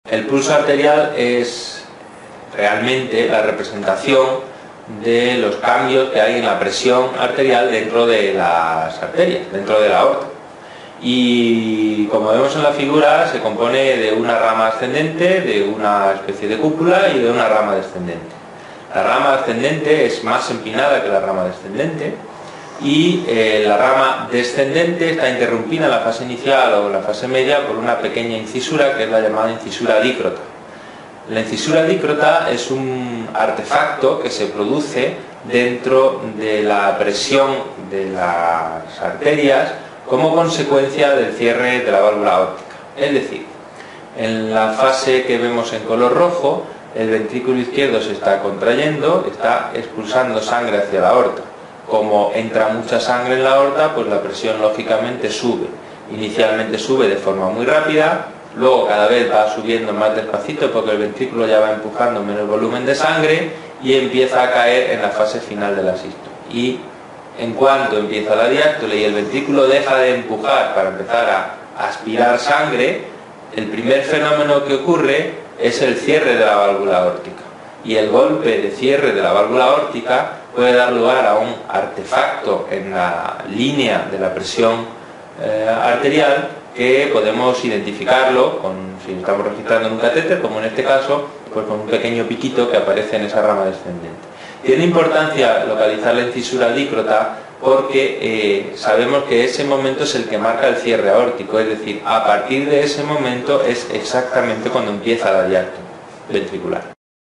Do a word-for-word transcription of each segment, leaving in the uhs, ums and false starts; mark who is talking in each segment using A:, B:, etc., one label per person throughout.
A: El pulso arterial es realmente la representación de los cambios que hay en la presión arterial dentro de las arterias, dentro de la aorta. Y como vemos en la figura, se compone de una rama ascendente, de una especie de cúpula y de una rama descendente. La rama ascendente es más empinada que la rama descendente y eh, la rama descendente está interrumpida en la fase inicial o en la fase media por una pequeña incisura que es la llamada incisura dícrota. La incisura dícrota es un artefacto que se produce dentro de la presión de las arterias como consecuencia del cierre de la válvula aórtica. Es decir, en la fase que vemos en color rojo, el ventrículo izquierdo se está contrayendo, está expulsando sangre hacia la aorta. Como entra mucha sangre en la aorta, pues la presión lógicamente sube. Inicialmente sube de forma muy rápida, luego cada vez va subiendo más despacito porque el ventrículo ya va empujando menos volumen de sangre y empieza a caer en la fase final de la sístole. Y en cuanto empieza la diástole y el ventrículo deja de empujar para empezar a aspirar sangre, el primer fenómeno que ocurre es el cierre de la válvula aórtica. Y el golpe de cierre de la válvula aórtica puede dar lugar a un artefacto en la línea de la presión eh, arterial que podemos identificarlo, con, si estamos registrando en un catéter, como en este caso, pues con un pequeño piquito que aparece en esa rama descendente. Tiene importancia localizar la incisura dícrota porque eh, sabemos que ese momento es el que marca el cierre aórtico, es decir, a partir de ese momento es exactamente cuando empieza la diástole ventricular.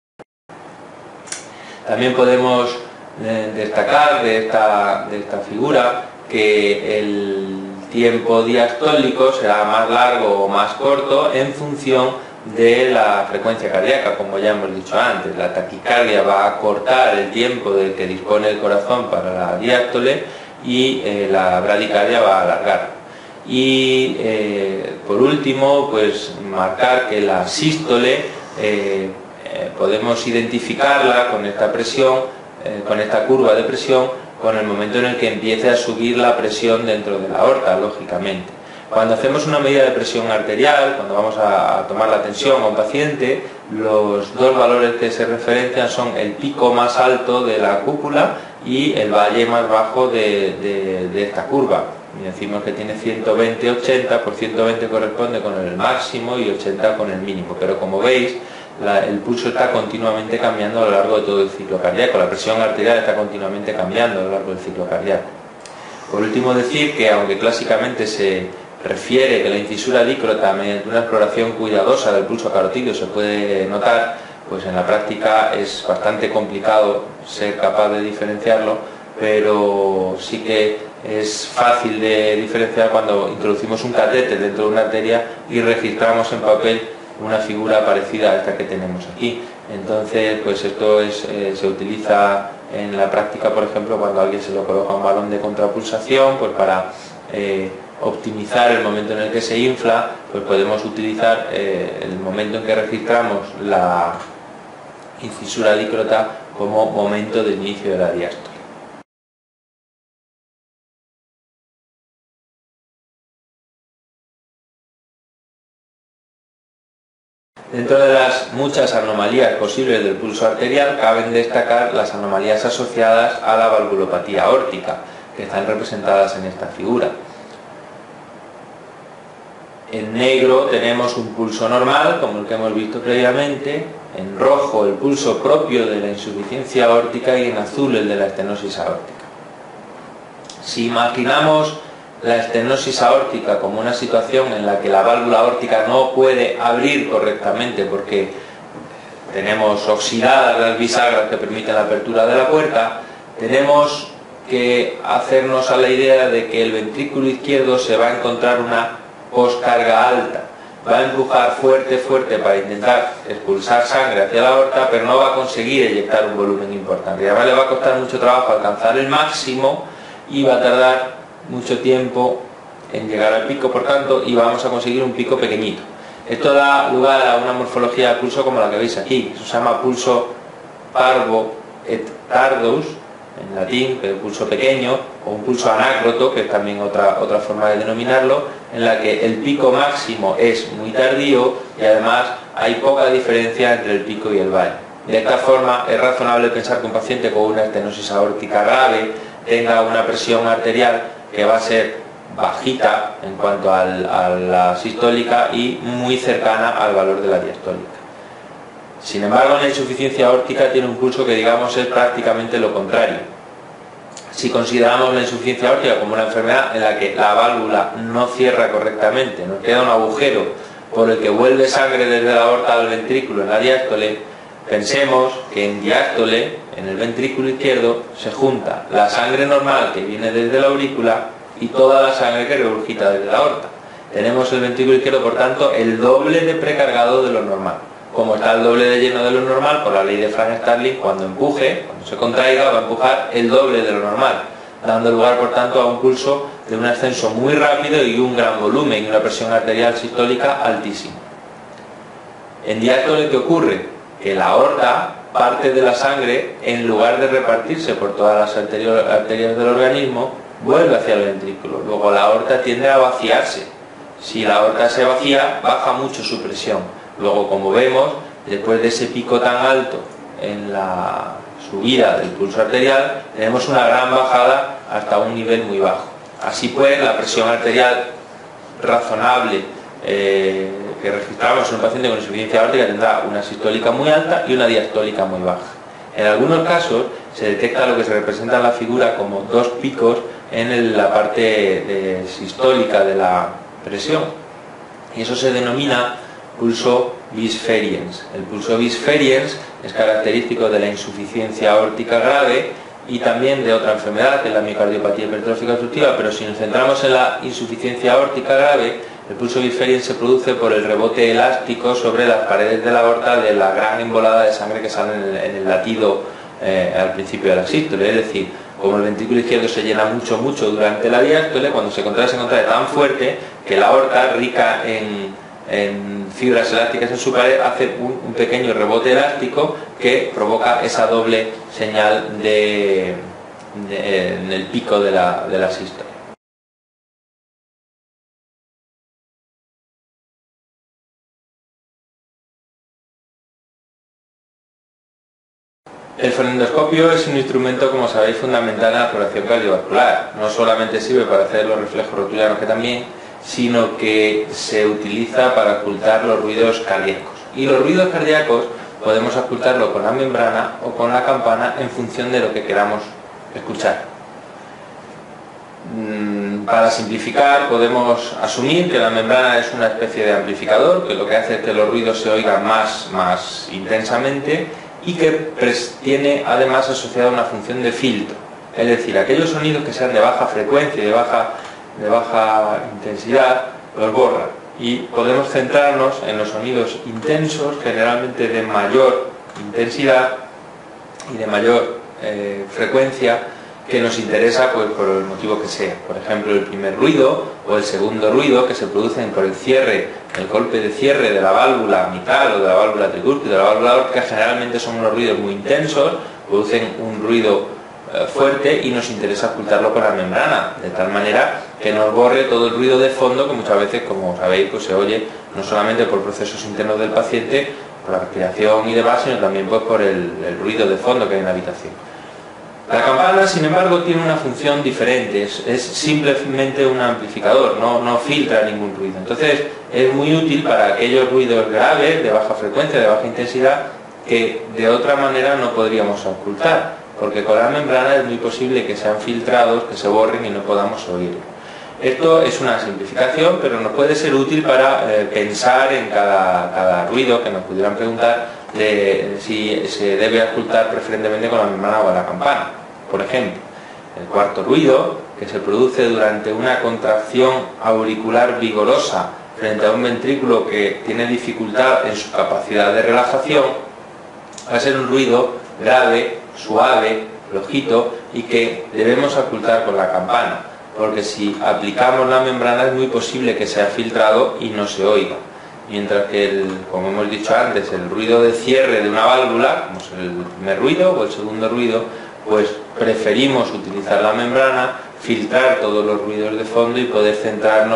A: También podemos eh, destacar de esta, de esta figura que el tiempo diastólico será más largo o más corto en función de la frecuencia cardíaca, como ya hemos dicho antes. La taquicardia va a cortar el tiempo del que dispone el corazón para la diástole y eh, la bradicardia va a alargar. Y eh, por último, pues marcar que la sístole eh, eh, podemos identificarla con esta presión, eh, con esta curva de presión, con el momento en el que empiece a subir la presión dentro de la aorta, lógicamente. Cuando hacemos una medida de presión arterial, cuando vamos a tomar la tensión a un paciente, los dos valores que se referencian son el pico más alto de la cúpula y el valle más bajo de, de, de esta curva. Y decimos que tiene ciento veinte ochenta, por ciento veinte corresponde con el máximo y ochenta con el mínimo. Pero como veis, la, el pulso está continuamente cambiando a lo largo de todo el ciclo cardíaco. La presión arterial está continuamente cambiando a lo largo del ciclo cardíaco. Por último, decir que aunque clásicamente se refiere que la incisura dícrota mediante una exploración cuidadosa del pulso carotídeo se puede notar, pues en la práctica es bastante complicado ser capaz de diferenciarlo, pero sí que es fácil de diferenciar cuando introducimos un catéter dentro de una arteria y registramos en papel una figura parecida a esta que tenemos aquí. Entonces, pues esto es, eh, se utiliza en la práctica, por ejemplo, cuando a alguien se le coloca un balón de contrapulsación, pues para eh, optimizar el momento en el que se infla, pues podemos utilizar eh, el momento en que registramos la incisura dícrota como momento de inicio de la diástole. Dentro de las muchas anomalías posibles del pulso arterial, caben destacar las anomalías asociadas a la valvulopatía aórtica, que están representadas en esta figura. En negro tenemos un pulso normal, como el que hemos visto previamente, en rojo el pulso propio de la insuficiencia aórtica y en azul el de la estenosis aórtica. Si imaginamos la estenosis aórtica como una situación en la que la válvula aórtica no puede abrir correctamente porque tenemos oxidadas las bisagras que permiten la apertura de la puerta, tenemos que hacernos a la idea de que el ventrículo izquierdo se va a encontrar una poscarga alta, va a empujar fuerte, fuerte para intentar expulsar sangre hacia la aorta, pero no va a conseguir eyectar un volumen importante. Y además le va a costar mucho trabajo alcanzar el máximo y va a tardar mucho tiempo en llegar al pico, por tanto, y vamos a conseguir un pico pequeñito. Esto da lugar a una morfología de pulso como la que veis aquí. Eso se llama pulso parvo et tardus, en latín, que es pulso pequeño, o un pulso anácroto, que es también otra, otra forma de denominarlo, en la que el pico máximo es muy tardío y además hay poca diferencia entre el pico y el valle. De esta forma es razonable pensar que un paciente con una estenosis aórtica grave tenga una presión arterial que va a ser bajita en cuanto al, a la sistólica y muy cercana al valor de la diastólica. Sin embargo, la insuficiencia aórtica tiene un pulso que, digamos, es prácticamente lo contrario. Si consideramos la insuficiencia aórtica como una enfermedad en la que la válvula no cierra correctamente, nos queda un agujero por el que vuelve sangre desde la aorta al ventrículo en la diástole, pensemos que en diástole, en el ventrículo izquierdo, se junta la sangre normal que viene desde la aurícula y toda la sangre que regurgita desde la aorta. Tenemos el ventrículo izquierdo, por tanto, el doble de precargado de lo normal. Como está el doble de lleno de lo normal, por la ley de Frank-Starling, cuando empuje, cuando se contraiga, va a empujar el doble de lo normal, dando lugar, por tanto, a un pulso de un ascenso muy rápido y un gran volumen y una presión arterial sistólica altísima. En diástole, ¿qué ocurre? Que la aorta, parte de la sangre, en lugar de repartirse por todas las arterias del organismo, vuelve hacia el ventrículo. Luego la aorta tiende a vaciarse. Si la aorta se vacía, baja mucho su presión. Luego, como vemos, después de ese pico tan alto en la subida del pulso arterial, tenemos una gran bajada hasta un nivel muy bajo. Así pues, la presión arterial razonable eh, que registramos en un paciente con insuficiencia aórtica tendrá una sistólica muy alta y una diastólica muy baja. En algunos casos se detecta lo que se representa en la figura como dos picos en el, la parte de, sistólica de la presión, y eso se denomina pulso bisferiens. El pulso bisferiens es característico de la insuficiencia aórtica grave y también de otra enfermedad, que es la miocardiopatía hipertrófica obstructiva, pero si nos centramos en la insuficiencia aórtica grave, el pulso bisferiens se produce por el rebote elástico sobre las paredes de la aorta de la gran embolada de sangre que sale en el, en el latido eh, al principio de la sístole. Es decir, como el ventrículo izquierdo se llena mucho, mucho durante la diástole, cuando se contrae, se contrae tan fuerte que la aorta, rica en en fibras elásticas en su pared, hace un, un pequeño rebote elástico que provoca esa doble señal de, de, en el pico de la, de la sístole. El fonendoscopio es un instrumento, como sabéis, fundamental en la exploración cardiovascular. No solamente sirve para hacer los reflejos rotulianos, que también, sino que se utiliza para ocultar los ruidos cardíacos. Y los ruidos cardíacos podemos ocultarlo con la membrana o con la campana en función de lo que queramos escuchar. Para simplificar, podemos asumir que la membrana es una especie de amplificador, que lo que hace es que los ruidos se oigan más, más intensamente, y que tiene además asociada una función de filtro. Es decir, aquellos sonidos que sean de baja frecuencia y de baja de baja intensidad, los borra, y podemos centrarnos en los sonidos intensos, generalmente de mayor intensidad y de mayor eh, frecuencia, que nos interesa pues por el motivo que sea. Por ejemplo, el primer ruido o el segundo ruido, que se producen por el cierre, el golpe de cierre de la válvula mitral o de la válvula tricúspide, de la válvula aórtica, generalmente son unos ruidos muy intensos, producen un ruido fuerte y nos interesa ocultarlo con la membrana, de tal manera que nos borre todo el ruido de fondo que muchas veces, como sabéis, pues se oye no solamente por procesos internos del paciente, por la respiración y demás, sino también pues por el, el ruido de fondo que hay en la habitación. La campana, sin embargo, tiene una función diferente, es, es simplemente un amplificador, no, no filtra ningún ruido. Entonces es muy útil para aquellos ruidos graves, de baja frecuencia, de baja intensidad, que de otra manera no podríamos ocultar, porque con la membrana es muy posible que sean filtrados, que se borren y no podamos oírlo. Esto es una simplificación, pero nos puede ser útil para eh, pensar en cada, cada ruido que nos pudieran preguntar de si se debe ocultar preferentemente con la membrana o la campana. Por ejemplo, el cuarto ruido, que se produce durante una contracción auricular vigorosa frente a un ventrículo que tiene dificultad en su capacidad de relajación, va a ser un ruido grave, suave, flojito, y que debemos ocultar con la campana, porque si aplicamos la membrana es muy posible que sea filtrado y no se oiga. Mientras que, el, como hemos dicho antes, el ruido de cierre de una válvula, como es el primer ruido o el segundo ruido, pues preferimos utilizar la membrana, filtrar todos los ruidos de fondo y poder centrarnos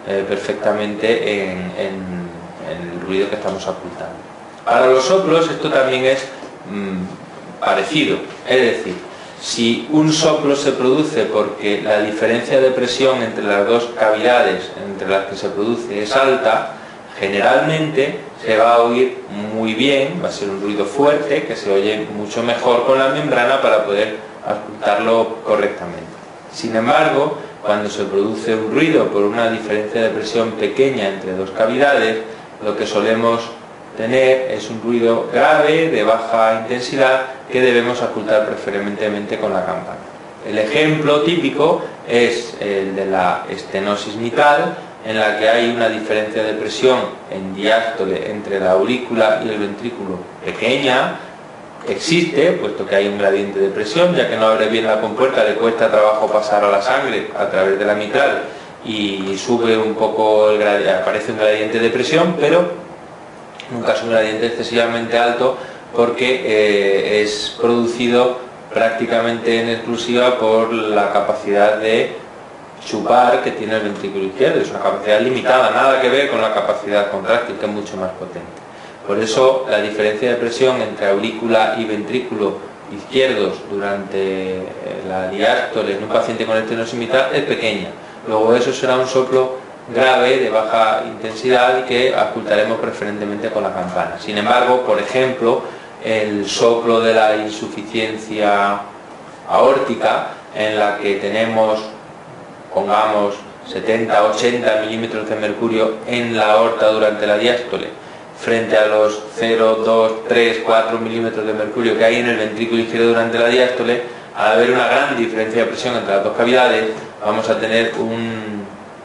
A: eh, perfectamente en, en, en el ruido que estamos ocultando. Para los soplos esto también es mmm, parecido, es decir, si un soplo se produce porque la diferencia de presión entre las dos cavidades entre las que se produce es alta, generalmente se va a oír muy bien, va a ser un ruido fuerte que se oye mucho mejor con la membrana para poder ocultarlo correctamente. Sin embargo, cuando se produce un ruido por una diferencia de presión pequeña entre dos cavidades, lo que solemos tener es un ruido grave, de baja intensidad, que debemos ocultar preferentemente con la campana. El ejemplo típico es el de la estenosis mitral, en la que hay una diferencia de presión en diástole entre la aurícula y el ventrículo pequeña. Existe, puesto que hay un gradiente de presión, ya que no abre bien la compuerta, le cuesta trabajo pasar a la sangre a través de la mitral y sube un poco, el gradiente, aparece un gradiente de presión, pero nunca es un gradiente excesivamente alto porque eh, es producido prácticamente en exclusiva por la capacidad de chupar que tiene el ventrículo izquierdo. Es una capacidad limitada, nada que ver con la capacidad contráctil, que es mucho más potente. Por eso la diferencia de presión entre aurícula y ventrículo izquierdos durante la diástole en un paciente con estenosis mitral es pequeña. Luego eso será un soplo grave de baja intensidad y que ocultaremos preferentemente con la campana. Sin embargo, por ejemplo, el soplo de la insuficiencia aórtica, en la que tenemos, pongamos, setenta a ochenta milímetros de mercurio en la aorta durante la diástole, frente a los cero, dos, tres, cuatro milímetros de mercurio que hay en el ventrículo izquierdo durante la diástole, al haber una gran diferencia de presión entre las dos cavidades, vamos a tener un,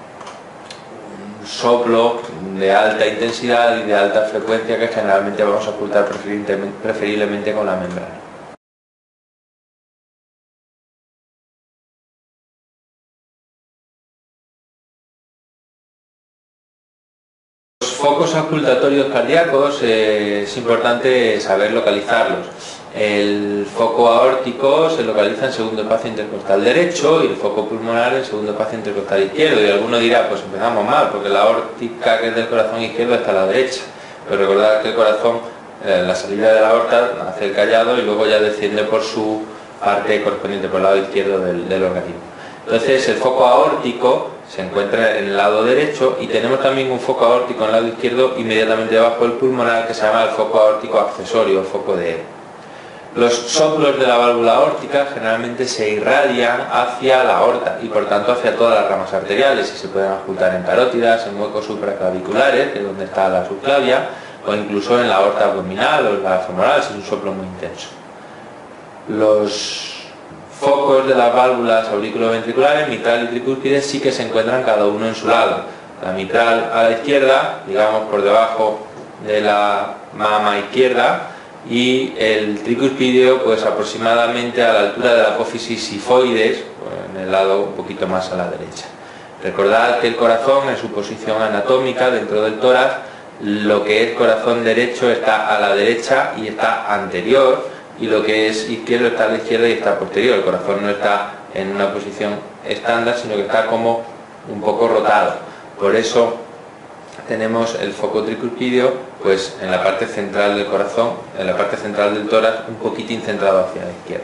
A: un soplo de alta intensidad y de alta frecuencia que generalmente vamos a ocultar preferiblemente con la membrana. Focos ocultatorios cardíacos, eh, es importante saber localizarlos. El foco aórtico se localiza en segundo espacio intercostal derecho y el foco pulmonar en segundo espacio intercostal izquierdo. Y alguno dirá, pues empezamos mal, porque la aórtica, que es del corazón izquierdo, está a la derecha. Pero recordad que el corazón, eh, la salida de la aorta, hace el callado y luego ya desciende por su parte correspondiente, por el lado izquierdo del, del organismo. Entonces el foco aórtico se encuentra en el lado derecho y tenemos también un foco aórtico en el lado izquierdo inmediatamente debajo del pulmonar, que se llama el foco aórtico accesorio, el foco de Evo. Los soplos de la válvula aórtica generalmente se irradian hacia la aorta y por tanto hacia todas las ramas arteriales y se pueden ocultar en carótidas, en huecos supraclaviculares, que es donde está la subclavia, o incluso en la aorta abdominal o en la femoral, si es un soplo muy intenso. Los focos de las válvulas auriculoventriculares, mitral y tricúspide, sí que se encuentran cada uno en su lado. La mitral a la izquierda, digamos por debajo de la mama izquierda, y el tricúspideo pues aproximadamente a la altura de la apófisis sifoides, en el lado un poquito más a la derecha. Recordad que el corazón, en su posición anatómica dentro del tórax, lo que es corazón derecho está a la derecha y está anterior, y lo que es izquierdo está a la izquierda y está posterior. El corazón no está en una posición estándar, sino que está como un poco rotado. Por eso tenemos el foco tricúspideo pues en la parte central del corazón, en la parte central del tórax, un poquitín centrado hacia la izquierda.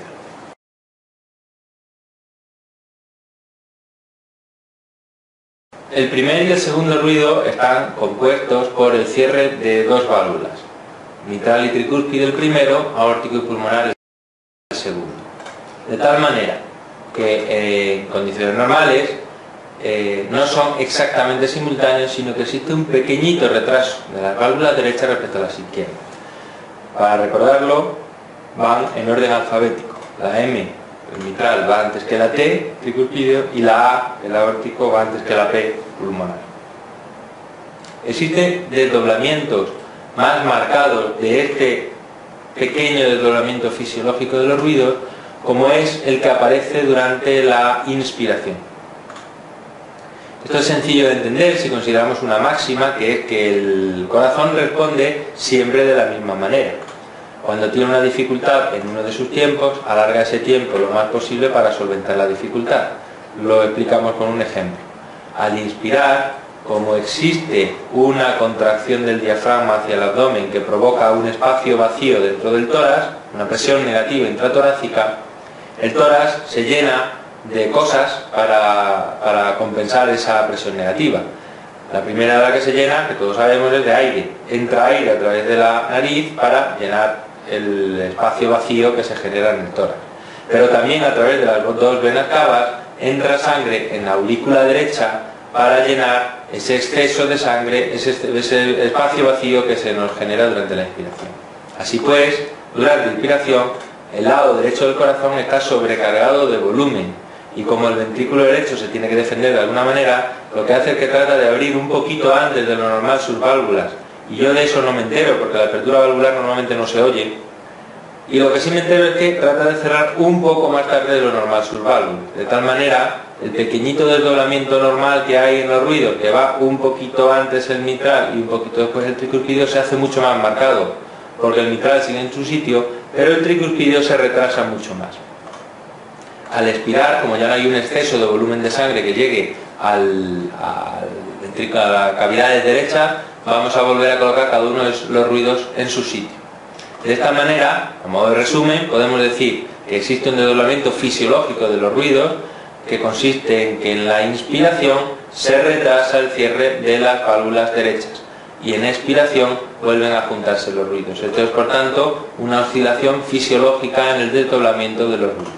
A: El primer y el segundo ruido están compuestos por el cierre de dos válvulas, mitral y tricúspide el primero, aórtico y pulmonar el segundo. De tal manera que eh, en condiciones normales eh, no son exactamente simultáneos, sino que existe un pequeñito retraso de las válvulas derechas respecto a las izquierdas. Para recordarlo, van en orden alfabético. La M, el mitral, va antes que la T, tricúspide, y la A, el aórtico, va antes que la P, pulmonar. Existen desdoblamientos más marcados de este pequeño desdoblamiento fisiológico de los ruidos, como es el que aparece durante la inspiración. Esto es sencillo de entender si consideramos una máxima, que es que el corazón responde siempre de la misma manera. Cuando tiene una dificultad en uno de sus tiempos, alarga ese tiempo lo más posible para solventar la dificultad. Lo explicamos con un ejemplo. Al inspirar, como existe una contracción del diafragma hacia el abdomen que provoca un espacio vacío dentro del tórax, una presión negativa intratorácica, el tórax se llena de cosas para, para compensar esa presión negativa. La primera de la que se llena, que todos sabemos, es de aire. Entra aire a través de la nariz para llenar el espacio vacío que se genera en el tórax. Pero también a través de las dos venas cavas entra sangre en la aurícula derecha para llenar ese exceso de sangre, ese, ese espacio vacío que se nos genera durante la inspiración. Así pues, durante la inspiración, el lado derecho del corazón está sobrecargado de volumen, y como el ventrículo derecho se tiene que defender de alguna manera, lo que hace es que trata de abrir un poquito antes de lo normal sus válvulas, y yo de eso no me entero porque la apertura valvular normalmente no se oye, y lo que sí me entero es que trata de cerrar un poco más tarde de lo normal sus válvulas, de tal manera el pequeñito desdoblamiento normal que hay en los ruidos, que va un poquito antes el mitral y un poquito después el tricuspidio, se hace mucho más marcado, porque el mitral sigue en su sitio, pero el tricuspidio se retrasa mucho más. Al expirar, como ya no hay un exceso de volumen de sangre que llegue al, al, a la cavidad derecha, vamos a volver a colocar cada uno de los ruidos en su sitio. De esta manera, a modo de resumen, podemos decir que existe un desdoblamiento fisiológico de los ruidos que consiste en que en la inspiración se retrasa el cierre de las válvulas derechas y en expiración vuelven a juntarse los ruidos. Esto es, por tanto, una oscilación fisiológica en el desdoblamiento de los ruidos.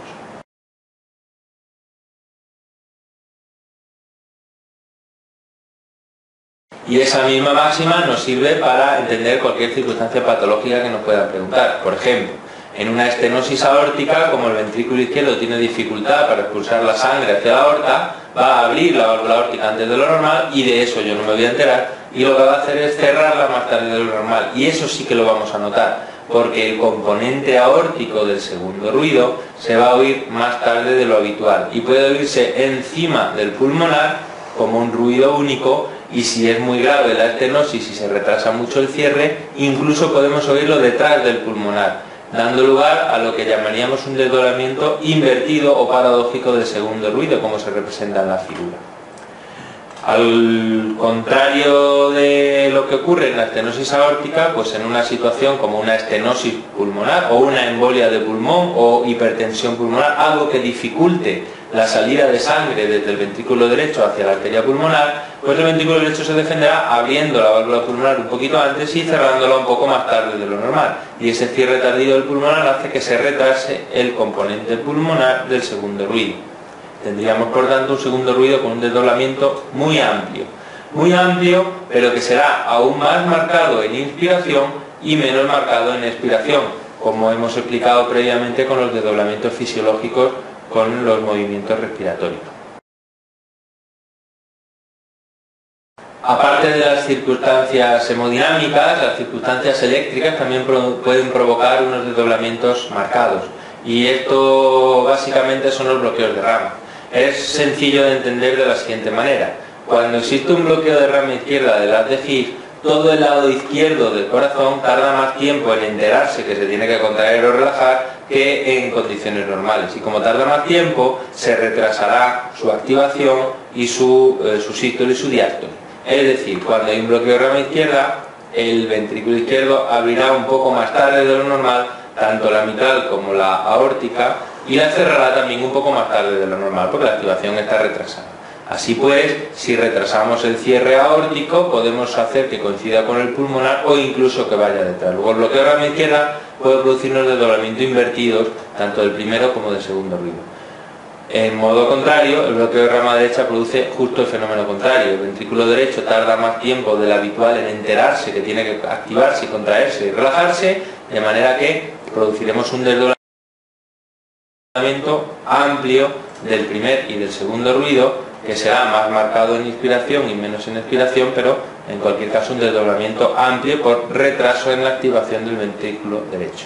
A: Y esa misma máxima nos sirve para entender cualquier circunstancia patológica que nos puedan preguntar. Por ejemplo, en una estenosis aórtica, como el ventrículo izquierdo tiene dificultad para expulsar la sangre hacia la aorta, va a abrir la válvula aórtica antes de lo normal, y de eso yo no me voy a enterar, y lo que va a hacer es cerrarla más tarde de lo normal. Y eso sí que lo vamos a notar, porque el componente aórtico del segundo ruido se va a oír más tarde de lo habitual, y puede oírse encima del pulmonar como un ruido único, y si es muy grave la estenosis y se retrasa mucho el cierre, incluso podemos oírlo detrás del pulmonar, dando lugar a lo que llamaríamos un desdoblamiento invertido o paradójico del segundo ruido, como se representa en la figura. Al contrario de lo que ocurre en la estenosis aórtica, pues en una situación como una estenosis pulmonar o una embolia de pulmón o hipertensión pulmonar, algo que dificulte la salida de sangre desde el ventrículo derecho hacia la arteria pulmonar, pues el ventrículo derecho se defenderá abriendo la válvula pulmonar un poquito antes y cerrándola un poco más tarde de lo normal. Y ese cierre tardío del pulmonar hace que se retrase el componente pulmonar del segundo ruido. Tendríamos, por tanto, un segundo ruido con un desdoblamiento muy amplio. Muy amplio, pero que será aún más marcado en inspiración y menos marcado en expiración, como hemos explicado previamente con los desdoblamientos fisiológicos con los movimientos respiratorios. Aparte de las circunstancias hemodinámicas, las circunstancias eléctricas también pueden provocar unos desdoblamientos marcados, y esto básicamente son los bloqueos de rama. Es sencillo de entender de la siguiente manera: cuando existe un bloqueo de rama izquierda del haz de His, todo el lado izquierdo del corazón tarda más tiempo en enterarse que se tiene que contraer o relajar que en condiciones normales, y como tarda más tiempo, se retrasará su activación y su, eh, su sístole y su diástole. Es decir, cuando hay un bloqueo de rama izquierda, el ventrículo izquierdo abrirá un poco más tarde de lo normal, tanto la mitral como la aórtica, y la cerrará también un poco más tarde de lo normal, porque la activación está retrasada. Así pues, si retrasamos el cierre aórtico, podemos hacer que coincida con el pulmonar o incluso que vaya detrás. Luego el bloqueo de rama izquierda puede producirnos desdoblamientos invertidos, tanto del primero como del segundo ruido. En modo contrario, el bloqueo de rama derecha produce justo el fenómeno contrario. El ventrículo derecho tarda más tiempo del habitual en enterarse que tiene que activarse, contraerse y relajarse, de manera que produciremos un desdoblamiento amplio del primer y del segundo ruido, que será más marcado en inspiración y menos en expiración, pero en cualquier caso un desdoblamiento amplio por retraso en la activación del ventrículo derecho.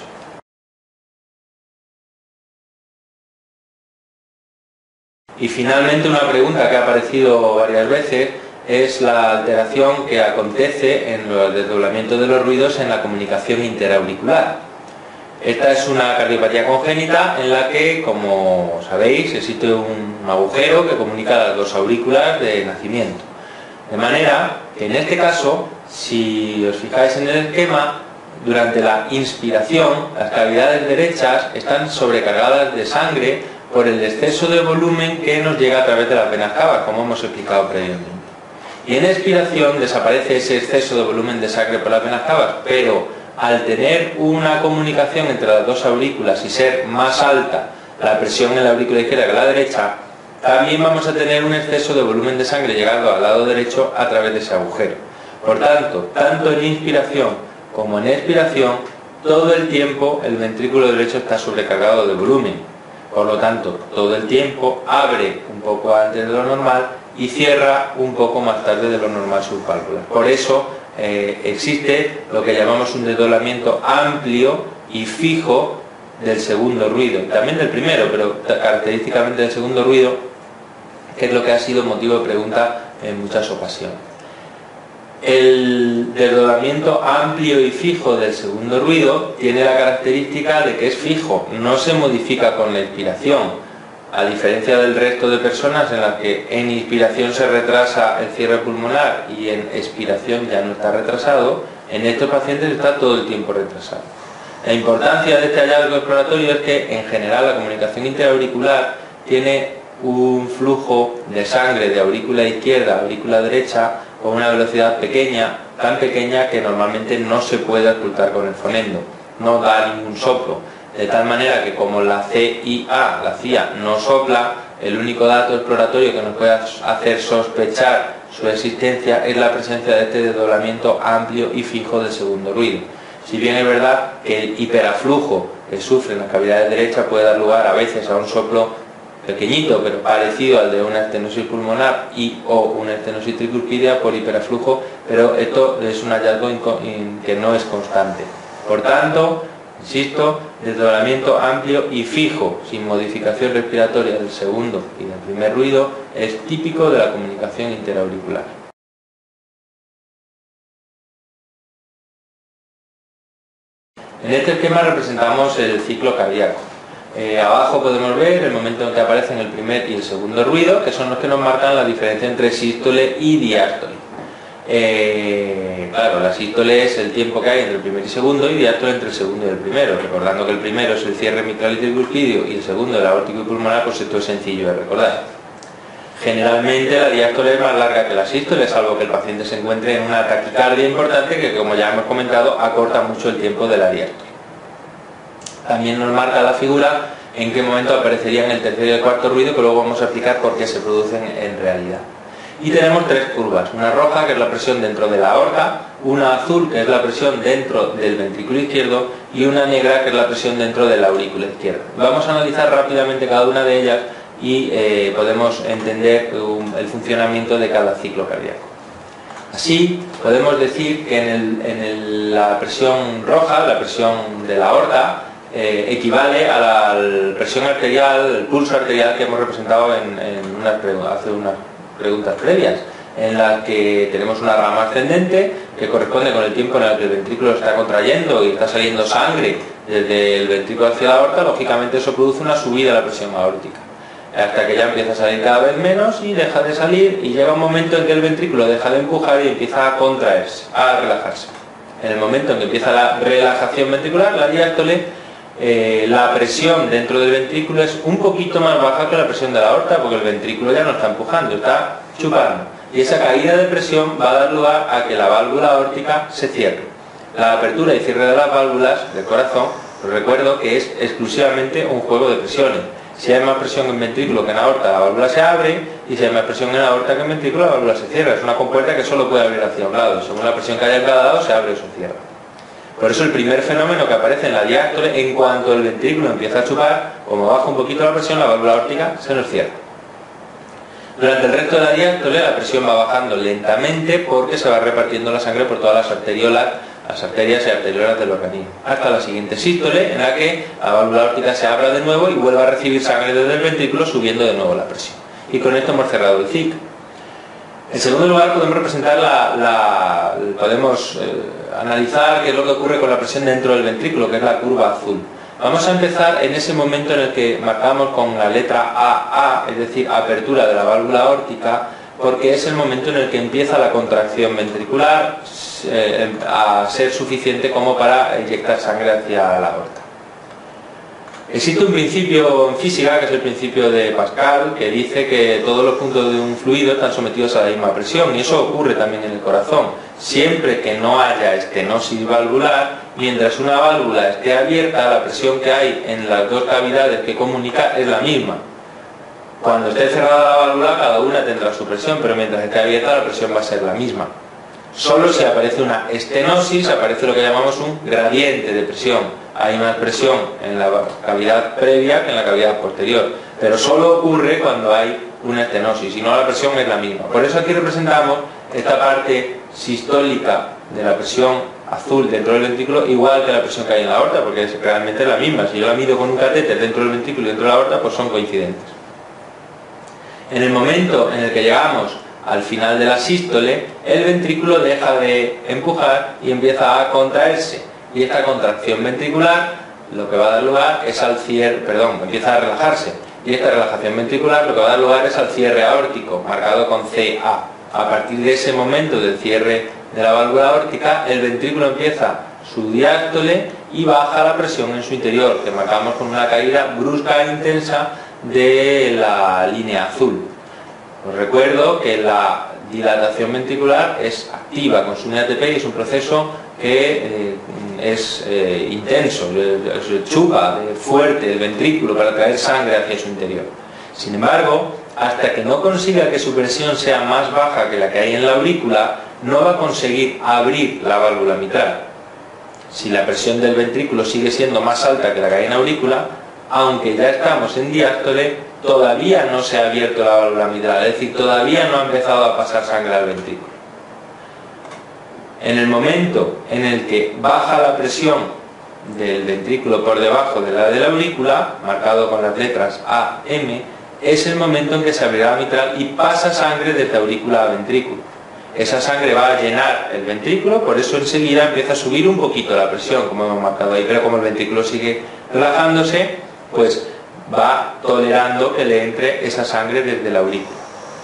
A: Y finalmente, una pregunta que ha aparecido varias veces es la alteración que acontece en los desdoblamientos de los ruidos en la comunicación interauricular. Esta es una cardiopatía congénita en la que, como sabéis, existe un agujero que comunica las dos aurículas de nacimiento. De manera que en este caso, si os fijáis en el esquema, durante la inspiración, las cavidades derechas están sobrecargadas de sangre por el exceso de volumen que nos llega a través de las venas cavas, como hemos explicado previamente. Y en expiración desaparece ese exceso de volumen de sangre por las venas cavas, pero al tener una comunicación entre las dos aurículas y ser más alta la presión en la aurícula izquierda que la derecha, también vamos a tener un exceso de volumen de sangre llegando al lado derecho a través de ese agujero. Por tanto, tanto en inspiración como en expiración, todo el tiempo el ventrículo derecho está sobrecargado de volumen. Por lo tanto, todo el tiempo abre un poco antes de lo normal y cierra un poco más tarde de lo normal sus válvulas. Por eso eh, existe lo que llamamos un desdoblamiento amplio y fijo del segundo ruido, también del primero, pero característicamente del segundo ruido, que es lo que ha sido motivo de pregunta en muchas ocasiones. El desdoblamiento amplio y fijo del segundo ruido tiene la característica de que es fijo, no se modifica con la inspiración, a diferencia del resto de personas en las que en inspiración se retrasa el cierre pulmonar y en expiración ya no está retrasado. En estos pacientes está todo el tiempo retrasado. La importancia de este hallazgo exploratorio es que en general la comunicación interauricular tiene un flujo de sangre de aurícula izquierda a aurícula derecha con una velocidad pequeña, tan pequeña que normalmente no se puede ocultar con el fonendo, no da ningún soplo, de tal manera que como la C I A, la C I A, no sopla, el único dato exploratorio que nos puede hacer sospechar su existencia es la presencia de este desdoblamiento amplio y fijo del segundo ruido. Si bien es verdad que el hiperaflujo que sufren las cavidades derechas puede dar lugar a veces a un soplo pequeñito, pero parecido al de una estenosis pulmonar y o una estenosis tricurquídea por hiperaflujo, pero esto es un hallazgo que no es constante. Por tanto, insisto, desdoblamiento amplio y fijo, sin modificación respiratoria del segundo y del primer ruido, es típico de la comunicación interauricular. En este esquema representamos el ciclo cardíaco. Eh, abajo podemos ver el momento en que aparecen el primer y el segundo ruido, que son los que nos marcan la diferencia entre sístole y diástole. Eh, claro, la sístole es el tiempo que hay entre el primer y segundo, y diástole entre el segundo y el primero, recordando que el primero es el cierre mitral y tricurquidio y el segundo el aórtico y pulmonar, pues esto es sencillo de recordar. Generalmente la diástole es más larga que la sístole, salvo que el paciente se encuentre en una taquicardia importante que, como ya hemos comentado, acorta mucho el tiempo de la diástole. También nos marca la figura en qué momento aparecerían el tercer y el cuarto ruido, que luego vamos a explicar por qué se producen en realidad. Y tenemos tres curvas, una roja que es la presión dentro de la aorta, una azul que es la presión dentro del ventrículo izquierdo y una negra que es la presión dentro de la aurícula izquierda. Vamos a analizar rápidamente cada una de ellas y eh, podemos entender um, el funcionamiento de cada ciclo cardíaco. Así podemos decir que en, el, en el, la presión roja, la presión de la aorta, Eh, equivale a la, la presión arterial, el pulso arterial que hemos representado en, en unas, hace unas preguntas previas, en las que tenemos una rama ascendente que corresponde con el tiempo en el que el ventrículo está contrayendo y está saliendo sangre desde el ventrículo hacia la aorta. Lógicamente eso produce una subida de la presión aórtica, hasta que ya empieza a salir cada vez menos y deja de salir, y llega un momento en que el ventrículo deja de empujar y empieza a contraerse, a relajarse. En el momento en que empieza la relajación ventricular, la diástole, Eh, la presión dentro del ventrículo es un poquito más baja que la presión de la aorta, porque el ventrículo ya no está empujando, está chupando, y esa caída de presión va a dar lugar a que la válvula aórtica se cierre. La apertura y cierre de las válvulas del corazón, os recuerdo que es exclusivamente un juego de presiones. Si hay más presión en ventrículo que en aorta, la válvula se abre, y si hay más presión en aorta que en ventrículo, la válvula se cierra. Es una compuerta que solo puede abrir hacia un lado, según la presión que haya en cada lado se abre o se cierra. Por eso el primer fenómeno que aparece en la diástole, en cuanto el ventrículo empieza a chupar, como baja un poquito la presión, la válvula aórtica se nos cierra. Durante el resto de la diástole la presión va bajando lentamente porque se va repartiendo la sangre por todas las arteriolas, las arterias y arteriolas del organismo, hasta la siguiente sístole, en la que la válvula aórtica se abra de nuevo y vuelva a recibir sangre desde el ventrículo, subiendo de nuevo la presión. Y con esto hemos cerrado el ciclo. En segundo lugar, podemos representar la, la podemos eh, analizar qué es lo que ocurre con la presión dentro del ventrículo, que es la curva azul. Vamos a empezar en ese momento en el que marcamos con la letra A A, es decir, apertura de la válvula aórtica, porque es el momento en el que empieza la contracción ventricular eh, a ser suficiente como para inyectar sangre hacia la aorta. Existe un principio en física, que es el principio de Pascal, que dice que todos los puntos de un fluido están sometidos a la misma presión, y eso ocurre también en el corazón. Siempre que no haya estenosis valvular, mientras una válvula esté abierta, la presión que hay en las dos cavidades que comunica es la misma. Cuando esté cerrada la válvula, cada una tendrá su presión, pero mientras esté abierta la presión va a ser la misma. Solo si aparece una estenosis, aparece lo que llamamos un gradiente de presión. Hay más presión en la cavidad previa que en la cavidad posterior, pero solo ocurre cuando hay una estenosis, si no la presión es la misma. Por eso aquí representamos esta parte sistólica de la presión azul dentro del ventrículo igual que la presión que hay en la aorta, porque es realmente la misma. Si yo la mido con un catéter dentro del ventrículo y dentro de la aorta, pues son coincidentes. En el momento en el que llegamos al final de la sístole, el ventrículo deja de empujar y empieza a contraerse. Y esta contracción ventricular lo que va a dar lugar es al cierre, perdón, empieza a relajarse. Y esta relajación ventricular lo que va a dar lugar es al cierre aórtico, marcado con C A. A partir de ese momento del cierre de la válvula aórtica, el ventrículo empieza su diástole y baja la presión en su interior, que marcamos con una caída brusca e intensa de la línea azul. Os recuerdo que la dilatación ventricular es activa, consume A T P y es un proceso que eh, es eh, intenso, se chupa de fuerte el ventrículo para traer sangre hacia su interior. Sin embargo, hasta que no consiga que su presión sea más baja que la que hay en la aurícula, no va a conseguir abrir la válvula mitral. Si la presión del ventrículo sigue siendo más alta que la que hay en la aurícula, aunque ya estamos en diástole, todavía no se ha abierto la válvula mitral, es decir, todavía no ha empezado a pasar sangre al ventrículo. En el momento en el que baja la presión del ventrículo por debajo de la de la aurícula, marcado con las letras A M, es el momento en que se abrirá la mitral y pasa sangre desde aurícula a ventrículo. Esa sangre va a llenar el ventrículo, por eso enseguida empieza a subir un poquito la presión, como hemos marcado ahí, pero como el ventrículo sigue relajándose, pues va tolerando que le entre esa sangre desde la aurícula.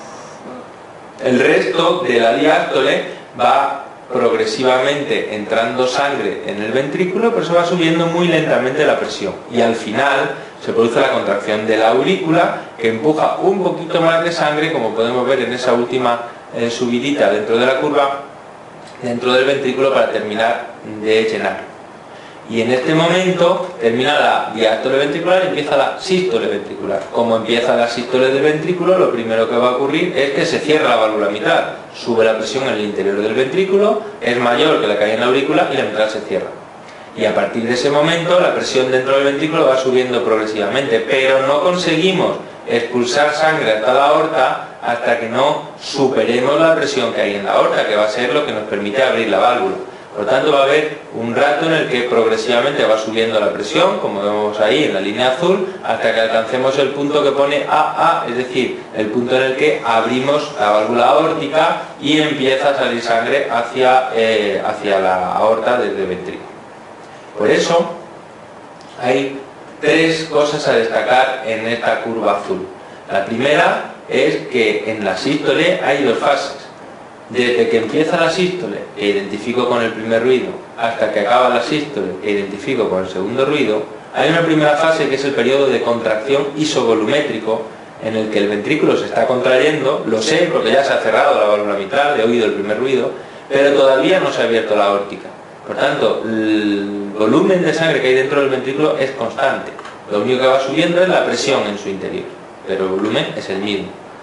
A: El resto de la diástole va progresivamente entrando sangre en el ventrículo, pero eso va subiendo muy lentamente la presión. Y al final se produce la contracción de la aurícula, que empuja un poquito más de sangre, como podemos ver en esa última eh, subidita dentro de la curva, dentro del ventrículo para terminar de llenar. Y en este momento termina la diástole ventricular y empieza la sístole ventricular. Como empieza la sístole del ventrículo, lo primero que va a ocurrir es que se cierra la válvula mitral. Sube la presión en el interior del ventrículo, es mayor que la que hay en la aurícula y la mitral se cierra. Y a partir de ese momento la presión dentro del ventrículo va subiendo progresivamente, pero no conseguimos expulsar sangre hasta la aorta hasta que no superemos la presión que hay en la aorta, que va a ser lo que nos permite abrir la válvula. Por lo tanto, va a haber un rato en el que progresivamente va subiendo la presión, como vemos ahí en la línea azul, hasta que alcancemos el punto que pone A A, es decir, el punto en el que abrimos la válvula aórtica y empieza a salir sangre hacia, eh, hacia la aorta desde el ventrículo. Por eso, hay tres cosas a destacar en esta curva azul. La primera es que en la sístole hay dos fases. Desde que empieza la sístole, que identifico con el primer ruido, hasta que acaba la sístole, que identifico con el segundo ruido, hay una primera fase que es el periodo de contracción isovolumétrico, en el que el ventrículo se está contrayendo, lo sé porque ya se ha cerrado la válvula mitral, he oído el primer ruido, pero todavía no se ha abierto la aórtica. Por tanto, el volumen de sangre que hay dentro del ventrículo es constante. Lo único que va subiendo es la presión en su interior, pero el volumen es el mismo.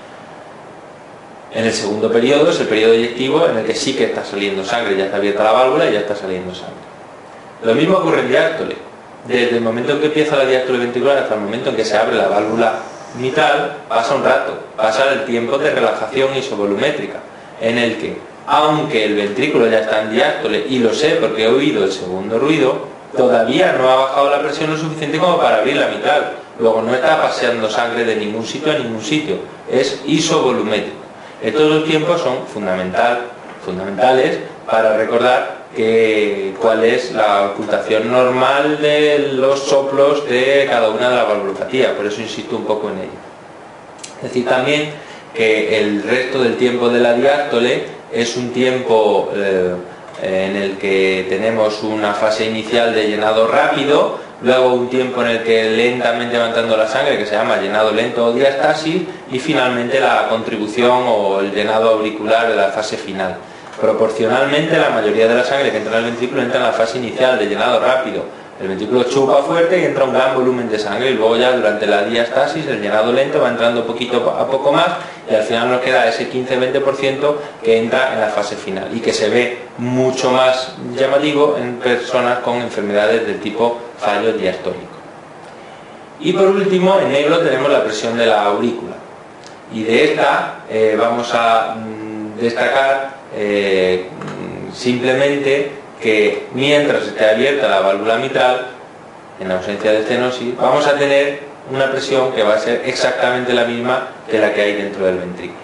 A: En el segundo periodo es el periodo eyectivo, en el que sí que está saliendo sangre, ya está abierta la válvula y ya está saliendo sangre. Lo mismo ocurre en diástole. Desde el momento en que empieza la diástole ventricular hasta el momento en que se abre la válvula mitral, pasa un rato, pasa el tiempo de relajación isovolumétrica, en el que, aunque el ventrículo ya está en diástole, y lo sé porque he oído el segundo ruido, todavía no ha bajado la presión lo suficiente como para abrir la mitral. Luego no está paseando sangre de ningún sitio a ningún sitio, es isovolumétrico. Estos dos tiempos son fundamental, fundamentales para recordar que, cuál es la ocultación normal de los soplos de cada una de las valvulopatías, por eso insisto un poco en ello. Es decir, también que el resto del tiempo de la diástole es un tiempo eh, en el que tenemos una fase inicial de llenado rápido, luego un tiempo en el que lentamente va entrando la sangre, que se llama llenado lento o diástasis, y finalmente la contribución o el llenado auricular de la fase final. Proporcionalmente, la mayoría de la sangre que entra en el ventrículo entra en la fase inicial de llenado rápido. El ventrículo chupa fuerte y entra un gran volumen de sangre, y luego ya durante la diástasis, el llenado lento va entrando poquito a poco más, y al final nos queda ese quince a veinte por ciento que entra en la fase final y que se ve mucho más llamativo en personas con enfermedades del tipo fallo diastólico. Y por último, en negro tenemos la presión de la aurícula, y de esta eh, vamos a mm, destacar eh, simplemente que mientras esté abierta la válvula mitral, en ausencia de estenosis, vamos a tener una presión que va a ser exactamente la misma que la que hay dentro del ventrículo.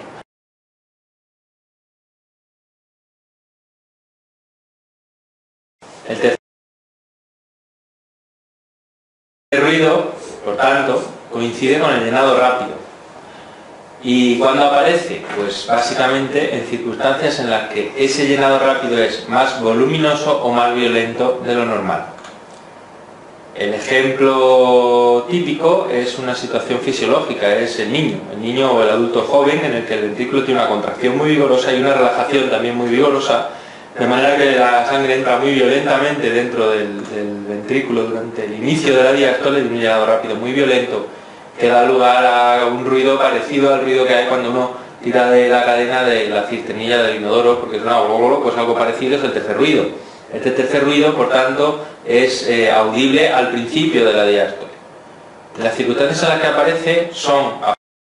A: El tercer ruido, por tanto, coincide con el llenado rápido. ¿Y cuándo aparece? Pues básicamente en circunstancias en las que ese llenado rápido es más voluminoso o más violento de lo normal. El ejemplo típico es una situación fisiológica, es el niño, el niño o el adulto joven, en el que el ventrículo tiene una contracción muy vigorosa y una relajación también muy vigorosa, de manera que la sangre entra muy violentamente dentro del, del ventrículo durante el inicio de la diástole, de un llenado rápido muy violento, que da lugar a un ruido parecido al ruido que hay cuando uno tira de la cadena de la cisternilla del inodoro, porque es una bololo, pues algo parecido es el tercer ruido. Este tercer ruido, por tanto, es eh, audible al principio de la diástole. Las circunstancias en las que aparece son,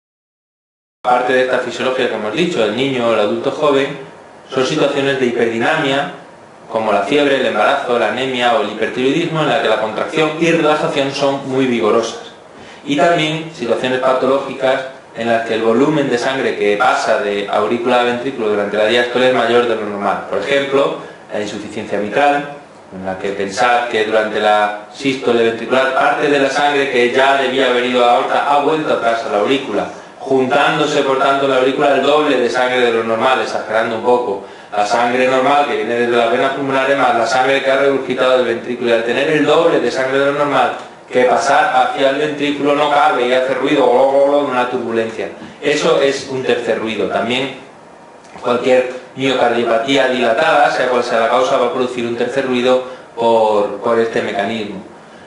A: aparte de esta fisiología que hemos dicho, el niño o el adulto joven, son situaciones de hiperdinamia, como la fiebre, el embarazo, la anemia o el hipertiroidismo, en la que la contracción y relajación son muy vigorosas. Y también situaciones patológicas en las que el volumen de sangre que pasa de aurícula a ventrículo durante la diástole es mayor de lo normal. Por ejemplo, la insuficiencia mitral, en la que pensar que durante la sístole ventricular parte de la sangre que ya debía haber ido a la aorta ha vuelto atrás a la aurícula, juntándose por tanto en la aurícula el doble de sangre de lo normal, exagerando un poco. La sangre normal que viene desde las venas pulmonares más la sangre que ha regurgitado del ventrículo, y al tener el doble de sangre de lo normal, que pasar hacia el ventrículo no cabe y hace ruido, una turbulencia. Eso es un tercer ruido. También cualquier miocardiopatía dilatada, sea cual sea la causa, va a producir un tercer ruido por, por este mecanismo.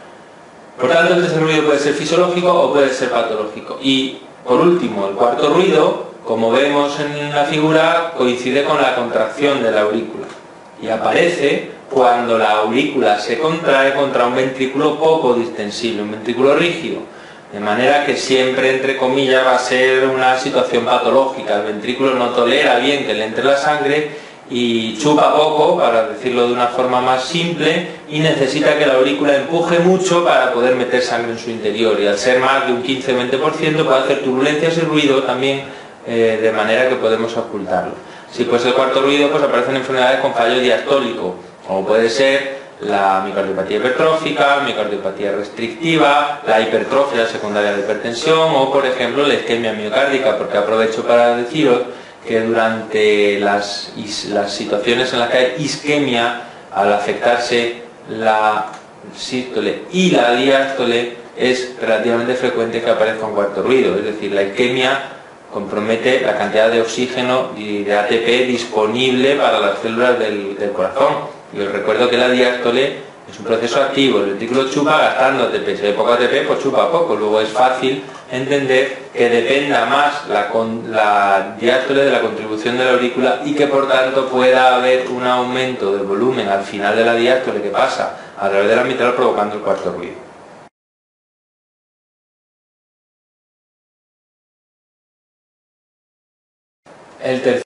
A: Por tanto, el tercer ruido puede ser fisiológico o puede ser patológico. Y por último, el cuarto ruido, como vemos en la figura, coincide con la contracción de la aurícula y aparece cuando la aurícula se contrae contra un ventrículo poco distensible, un ventrículo rígido, de manera que siempre, entre comillas, va a ser una situación patológica. El ventrículo no tolera bien que le entre la sangre y chupa poco, para decirlo de una forma más simple, y necesita que la aurícula empuje mucho para poder meter sangre en su interior, y al ser más de un quince a veinte por ciento puede hacer turbulencias y ruido también, eh, de manera que podemos ocultarlo. Si pues el cuarto ruido, pues aparecen enfermedades con fallo diastólico, como puede ser la miocardiopatía hipertrófica, miocardiopatía restrictiva, la hipertrofia secundaria de hipertensión o, por ejemplo, la isquemia miocárdica, porque aprovecho para deciros que durante las, las situaciones en las que hay isquemia, al afectarse la sístole y la diástole, es relativamente frecuente que aparezca un cuarto ruido, es decir, la isquemia compromete la cantidad de oxígeno y de A T P disponible para las células del, del corazón. Y os recuerdo que la diástole es un proceso activo, el ventrículo chupa gastando A T P, si hay poco A T P pues chupa poco, luego es fácil entender que dependa más la, la diástole de la contribución de la aurícula y que por tanto pueda haber un aumento de volumen al final de la diástole que pasa a través de la mitral provocando el cuarto ruido. El tercer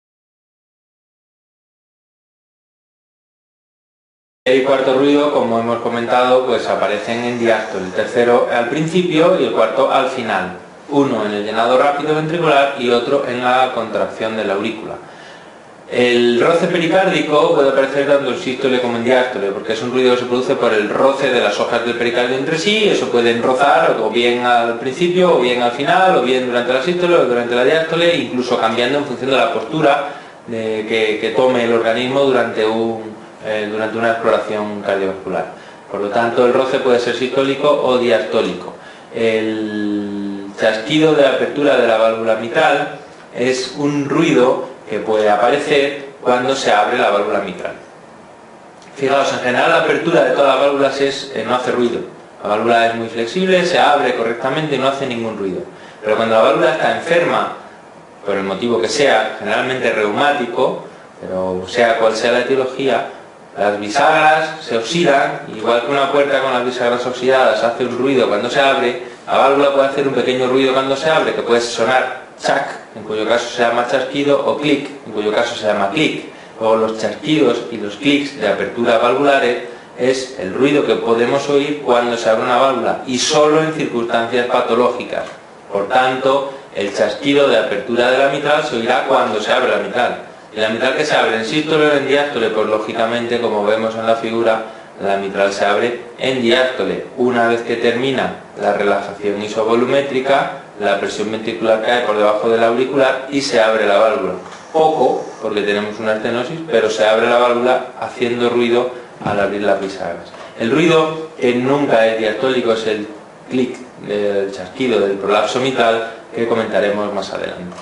A: y cuarto ruido, como hemos comentado, pues aparecen en diástole, el tercero al principio y el cuarto al final, uno en el llenado rápido ventricular y otro en la contracción de la aurícula. El roce pericárdico puede aparecer tanto en sístole como en diástole, porque es un ruido que se produce por el roce de las hojas del pericardio entre sí. Eso pueden rozar o bien al principio, o bien al final, o bien durante la sístole o durante la diástole, incluso cambiando en función de la postura de, que, que tome el organismo durante, un, eh, durante una exploración cardiovascular. Por lo tanto, el roce puede ser sistólico o diastólico. El chasquido de apertura de la válvula mitral es un ruido que puede aparecer cuando se abre la válvula mitral. Fijaos, en general la apertura de todas las válvulas es, eh, no hace ruido. La válvula es muy flexible, se abre correctamente y no hace ningún ruido. Pero cuando la válvula está enferma, por el motivo que sea, generalmente reumático, pero sea cual sea la etiología, las bisagras se oxidan, igual que una puerta con las bisagras oxidadas hace un ruido cuando se abre, la válvula puede hacer un pequeño ruido cuando se abre, que puede sonar chac, en cuyo caso se llama chasquido, o clic, en cuyo caso se llama clic. O los chasquidos y los clics de apertura valvulares es el ruido que podemos oír cuando se abre una válvula, y solo en circunstancias patológicas. Por tanto, el chasquido de apertura de la mitral se oirá cuando se abre la mitral. Y la mitral que se abre en sístole o en diástole, pues lógicamente, como vemos en la figura, la mitral se abre en diástole. Una vez que termina la relajación isovolumétrica, la presión ventricular cae por debajo del auricular y se abre la válvula. Poco, porque tenemos una estenosis, pero se abre la válvula haciendo ruido al abrir las bisagras. El ruido que nunca es diastólico es el clic del chasquido del prolapso mitral, que comentaremos más adelante.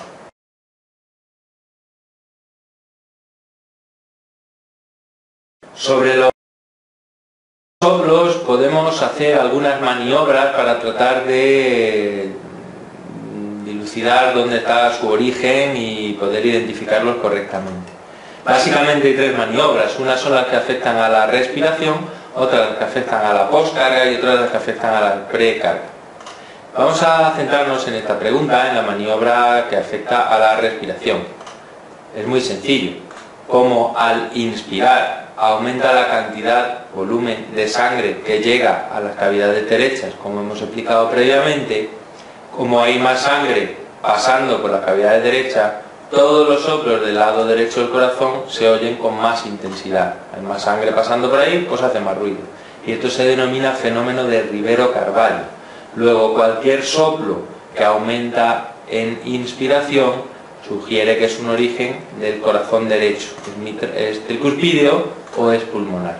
A: Sobre los soplos podemos hacer algunas maniobras para tratar de dilucidar dónde está su origen y poder identificarlos correctamente. Básicamente hay tres maniobras. Unas son las que afectan a la respiración, otras las que afectan a la poscarga y otras las que afectan a la precarga. Vamos a centrarnos en esta pregunta, en la maniobra que afecta a la respiración. Es muy sencillo. Como al inspirar aumenta la cantidad, volumen de sangre que llega a las cavidades derechas, como hemos explicado previamente, como hay más sangre pasando por las cavidades derechas, todos los soplos del lado derecho del corazón se oyen con más intensidad. Hay más sangre pasando por ahí, pues hace más ruido. Y esto se denomina fenómeno de Rivero-Carvalho. Luego, cualquier soplo que aumenta en inspiración sugiere que es un origen del corazón derecho, es tricuspideo o es pulmonar.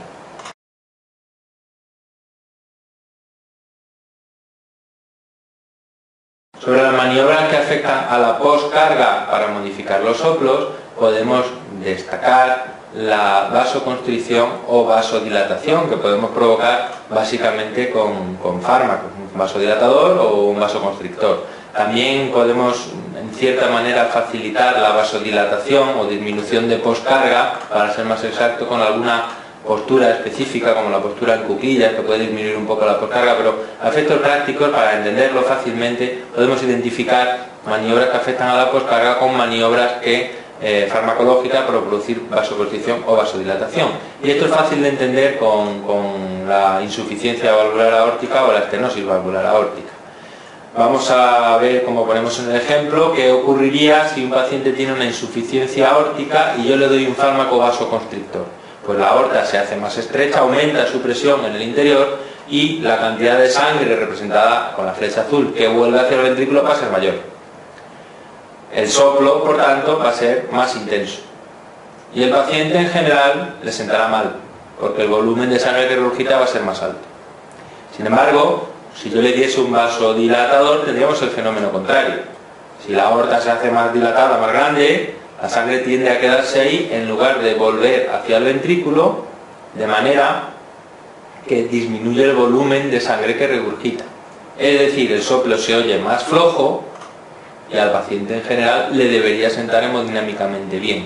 A: Sobre las maniobras que afectan a la poscarga para modificar los soplos, podemos destacar la vasoconstricción o vasodilatación, que podemos provocar básicamente con, con fármacos, un vasodilatador o un vasoconstrictor. También podemos, en cierta manera, facilitar la vasodilatación o disminución de poscarga, para ser más exacto, con alguna postura específica, como la postura en cuclillas, que puede disminuir un poco la poscarga, pero a efectos prácticos, para entenderlo fácilmente, podemos identificar maniobras que afectan a la poscarga con maniobras que eh, farmacológicas para producir vasoconstricción o vasodilatación. Y esto es fácil de entender con, con la insuficiencia valvular aórtica o la estenosis valvular aórtica. Vamos a ver, como ponemos en el ejemplo, qué ocurriría si un paciente tiene una insuficiencia aórtica y yo le doy un fármaco vasoconstrictor. Pues la aorta se hace más estrecha, aumenta su presión en el interior y la cantidad de sangre representada con la flecha azul que vuelve hacia el ventrículo va a ser mayor. El soplo, por tanto, va a ser más intenso. Y el paciente en general le sentará mal, porque el volumen de sangre que regurgita va a ser más alto. Sin embargo, si yo le diese un vasodilatador, tendríamos el fenómeno contrario. Si la aorta se hace más dilatada, más grande, la sangre tiende a quedarse ahí en lugar de volver hacia el ventrículo, de manera que disminuye el volumen de sangre que regurgita. Es decir, el soplo se oye más flojo y al paciente en general le debería sentar hemodinámicamente bien.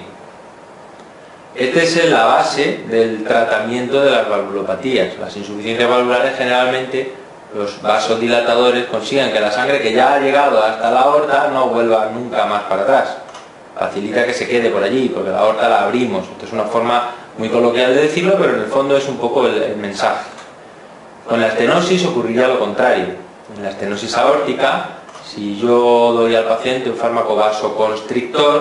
A: Esta es la base del tratamiento de las valvulopatías. Las insuficiencias valvulares, generalmente los vasodilatadores consiguen que la sangre que ya ha llegado hasta la aorta no vuelva nunca más para atrás. Facilita que se quede por allí, porque la aorta la abrimos. Esto es una forma muy coloquial de decirlo, pero en el fondo es un poco el, el mensaje. Con la estenosis ocurriría lo contrario. En la estenosis aórtica, si yo doy al paciente un fármaco vasoconstrictor,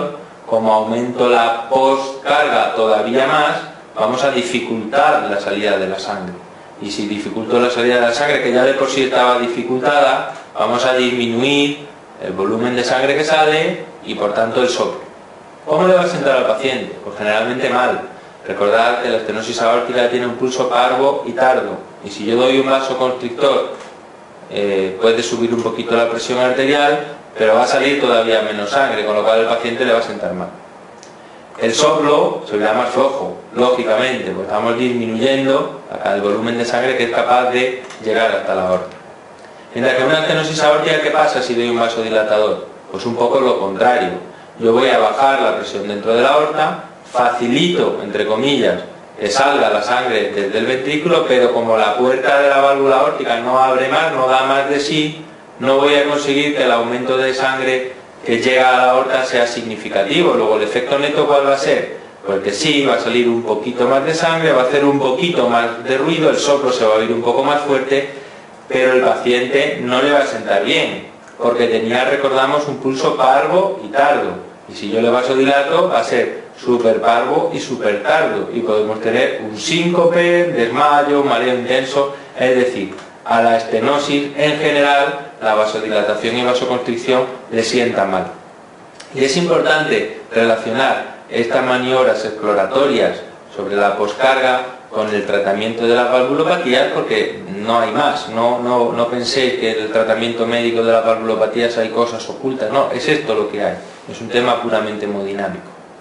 A: como aumento la postcarga todavía más, vamos a dificultar la salida de la sangre. Y si dificulto la salida de la sangre, que ya de por sí estaba dificultada, vamos a disminuir el volumen de sangre que sale y por tanto el soplo. ¿Cómo le va a sentar al paciente? Pues generalmente mal. Recordad que la estenosis aórtica tiene un pulso parvo y tardo. Y si yo doy un vasoconstrictor, eh, puede subir un poquito la presión arterial, pero va a salir todavía menos sangre, con lo cual el paciente le va a sentar mal. El soplo se verá más flojo, lógicamente, porque estamos disminuyendo el volumen de sangre que es capaz de llegar hasta la aorta. Mientras que una estenosis aórtica, ¿qué pasa si doy un vasodilatador? Pues un poco lo contrario. Yo voy a bajar la presión dentro de la aorta, facilito, entre comillas, que salga la sangre desde el ventrículo, pero como la puerta de la válvula aórtica no abre más, no da más de sí, no voy a conseguir que el aumento de sangre que llega a la aorta sea significativo. Luego el efecto neto, ¿cuál va a ser? Pues que sí, va a salir un poquito más de sangre, va a hacer un poquito más de ruido, el soplo se va a oír un poco más fuerte, pero el paciente no le va a sentar bien, porque tenía, recordamos, un pulso parvo y tardo. Y si yo le vasodilato, va a ser súper parvo y súper tardo. Y podemos tener un síncope, desmayo, mareo intenso. Es decir, a la estenosis en general, la vasodilatación y vasoconstricción le sientan mal. Y es importante relacionar estas maniobras exploratorias sobre la poscarga con el tratamiento de las valvulopatías, porque no hay más. No, no, no penséis que en el tratamiento médico de las valvulopatías hay cosas ocultas. No, es esto lo que hay. Es un tema puramente hemodinámico.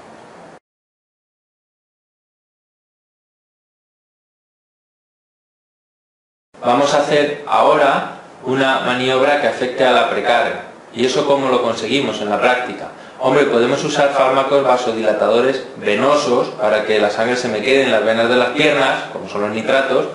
A: Vamos a hacer ahora una maniobra que afecte a la precarga. ¿Y eso cómo lo conseguimos en la práctica? Hombre, podemos usar fármacos vasodilatadores venosos para que la sangre se me quede en las venas de las piernas, como son los nitratos,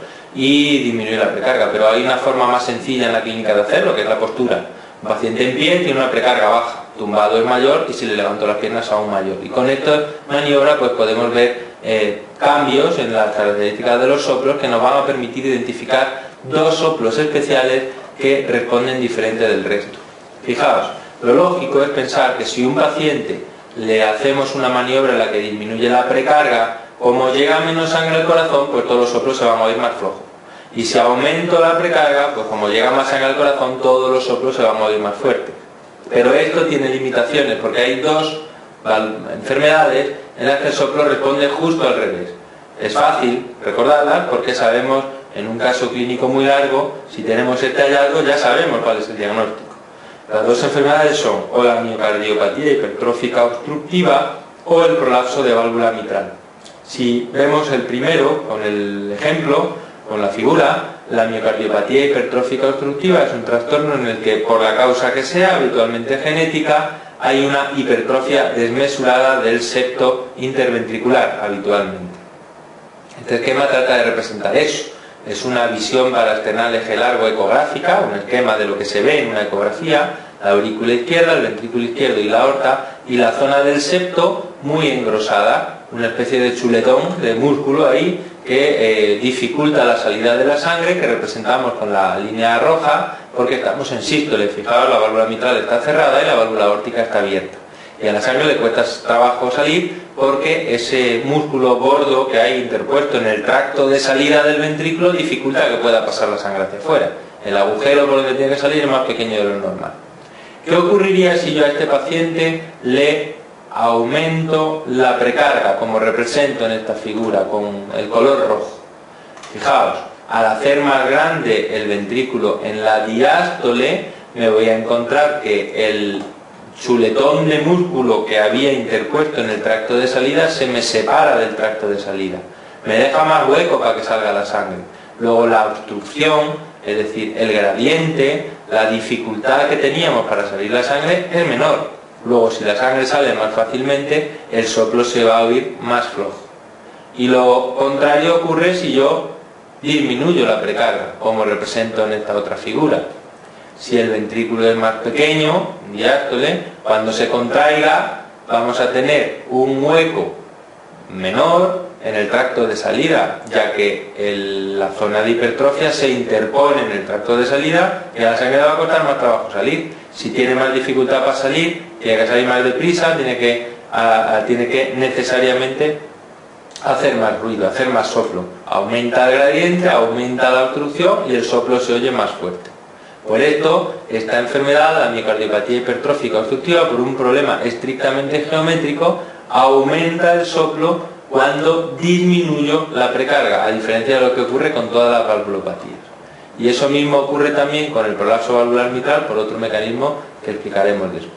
A: y disminuir la precarga. Pero hay una forma más sencilla en la clínica de hacerlo, que es la postura. Un paciente en pie tiene una precarga baja, tumbado es mayor y si le levanto las piernas aún mayor. Y con esta maniobra pues podemos ver eh, cambios en las características de los soplos que nos van a permitir identificar dos soplos especiales que responden diferente del resto. Fijaos, lo lógico es pensar que si un paciente le hacemos una maniobra en la que disminuye la precarga, como llega menos sangre al corazón, pues todos los soplos se van a oír más flojos. Y si aumento la precarga, pues como llega más sangre al corazón, todos los soplos se van a oír más fuertes. Pero esto tiene limitaciones, porque hay dos enfermedades en las que el soplo responde justo al revés. Es fácil recordarlas porque sabemos, en un caso clínico muy largo, si tenemos este hallazgo ya sabemos cuál es el diagnóstico. Las dos enfermedades son o la miocardiopatía hipertrófica obstructiva o el prolapso de válvula mitral. Si vemos el primero, con el ejemplo, con la figura, la miocardiopatía hipertrófica obstructiva es un trastorno en el que, por la causa que sea, habitualmente genética, hay una hipertrofia desmesurada del septo interventricular, habitualmente. Este esquema trata de representar eso. Es una visión parasternal eje largo ecográfica, un esquema de lo que se ve en una ecografía, la aurícula izquierda, el ventrículo izquierdo y la aorta, y la zona del septo muy engrosada, una especie de chuletón de músculo ahí que eh, dificulta la salida de la sangre, que representamos con la línea roja, porque estamos en sístole. Fijaos, la válvula mitral está cerrada y la válvula aórtica está abierta. Y a la sangre le cuesta trabajo salir porque ese músculo gordo que hay interpuesto en el tracto de salida del ventrículo dificulta que pueda pasar la sangre hacia afuera. El agujero por donde tiene que salir es más pequeño de lo normal. ¿Qué ocurriría si yo a este paciente le aumento la precarga, como represento en esta figura, con el color rojo? Fijaos, al hacer más grande el ventrículo en la diástole, me voy a encontrar que el chuletón de músculo que había interpuesto en el tracto de salida se me separa del tracto de salida. Me deja más hueco para que salga la sangre. Luego la obstrucción, es decir, el gradiente, la dificultad que teníamos para salir la sangre es menor. Luego, si la sangre sale más fácilmente, el soplo se va a oír más flojo. Y lo contrario ocurre si yo disminuyo la precarga, como represento en esta otra figura. Si el ventrículo es más pequeño, diástole, cuando se contraiga vamos a tener un hueco menor en el tracto de salida, ya que el, la zona de hipertrofia se interpone en el tracto de salida y a la sangre le va a costar más trabajo salir. Si tiene más dificultad para salir, tiene que salir más deprisa, tiene que a, a, tiene que necesariamente hacer más ruido, hacer más soplo. Aumenta el gradiente, aumenta la obstrucción y el soplo se oye más fuerte. Por esto, esta enfermedad, la miocardiopatía hipertrófica obstructiva, por un problema estrictamente geométrico, aumenta el soplo cuando disminuyo la precarga, a diferencia de lo que ocurre con todas las valvulopatías. Y eso mismo ocurre también con el prolapso valvular mitral por otro mecanismo que explicaremos después.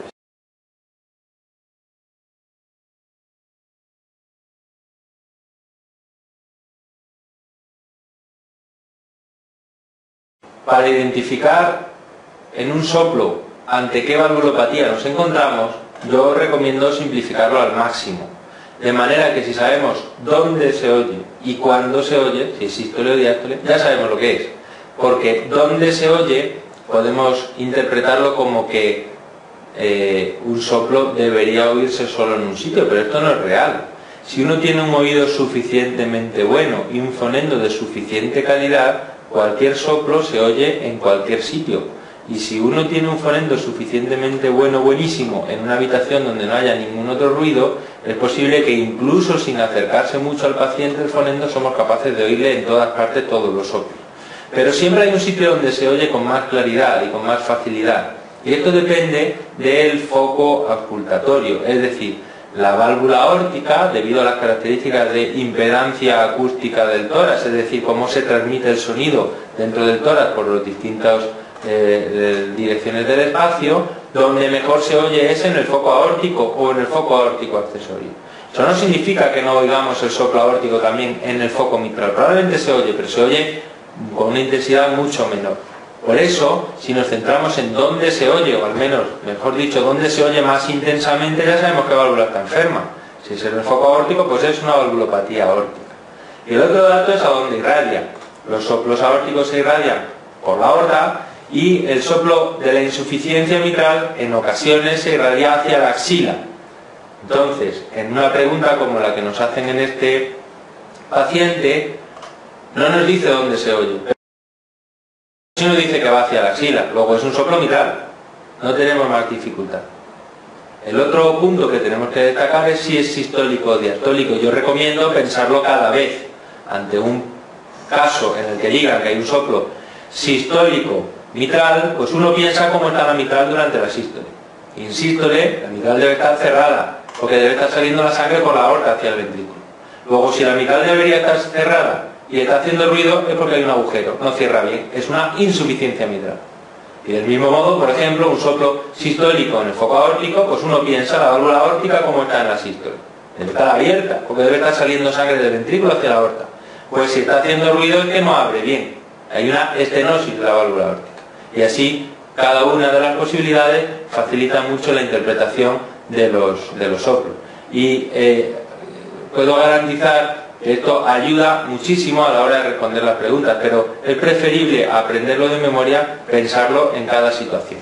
A: Para identificar en un soplo ante qué valvulopatía nos encontramos, yo recomiendo simplificarlo al máximo. De manera que si sabemos dónde se oye y cuándo se oye, si es sístole o diástole, ya sabemos lo que es. Porque dónde se oye podemos interpretarlo como que eh, un soplo debería oírse solo en un sitio, pero esto no es real. Si uno tiene un oído suficientemente bueno y un fonendo de suficiente calidad, cualquier soplo se oye en cualquier sitio. Y si uno tiene un fonendo suficientemente bueno, buenísimo, en una habitación donde no haya ningún otro ruido, es posible que incluso sin acercarse mucho al paciente el fonendo somos capaces de oírle en todas partes todos los soplos. Pero siempre hay un sitio donde se oye con más claridad y con más facilidad. Y esto depende del foco auscultatorio, es decir, la válvula aórtica, debido a las características de impedancia acústica del tórax, es decir, cómo se transmite el sonido dentro del tórax por las distintas eh, direcciones del espacio, donde mejor se oye es en el foco aórtico o en el foco aórtico accesorio. Eso no significa que no oigamos el soplo aórtico también en el foco mitral. Probablemente se oye, pero se oye con una intensidad mucho menor. Por eso, si nos centramos en dónde se oye, o al menos, mejor dicho, dónde se oye más intensamente, ya sabemos qué válvula está enferma. Si es en el foco aórtico, pues es una valvulopatía aórtica. Y el otro dato es a dónde irradia. Los soplos aórticos se irradian por la aorta y el soplo de la insuficiencia mitral en ocasiones se irradia hacia la axila. Entonces, en una pregunta como la que nos hacen en este paciente, no nos dice dónde se oye. Si nos dice que va hacia la axila, luego es un soplo mitral, no tenemos más dificultad. El otro punto que tenemos que destacar es si es sistólico o diastólico. Yo recomiendo pensarlo cada vez. Ante un caso en el que digan que hay un soplo sistólico mitral, pues uno piensa cómo está la mitral durante la sístole. En sístole, la mitral debe estar cerrada, porque debe estar saliendo la sangre por la aorta hacia el ventrículo. Luego, si la mitral debería estar cerrada y está haciendo ruido, es porque hay un agujero, no cierra bien, es una insuficiencia mitral. Y del mismo modo, por ejemplo, un soplo sistólico en el foco aórtico, pues uno piensa la válvula aórtica como está en la sístole. Debe estar abierta, porque debe estar saliendo sangre del ventrículo hacia la aorta. Pues si está haciendo ruido es que no abre bien. Hay una estenosis de la válvula aórtica. Y así, cada una de las posibilidades facilita mucho la interpretación de los, de los soplos. Y eh, puedo garantizar esto ayuda muchísimo a la hora de responder las preguntas, pero es preferible aprenderlo de memoria, pensarlo en cada situación.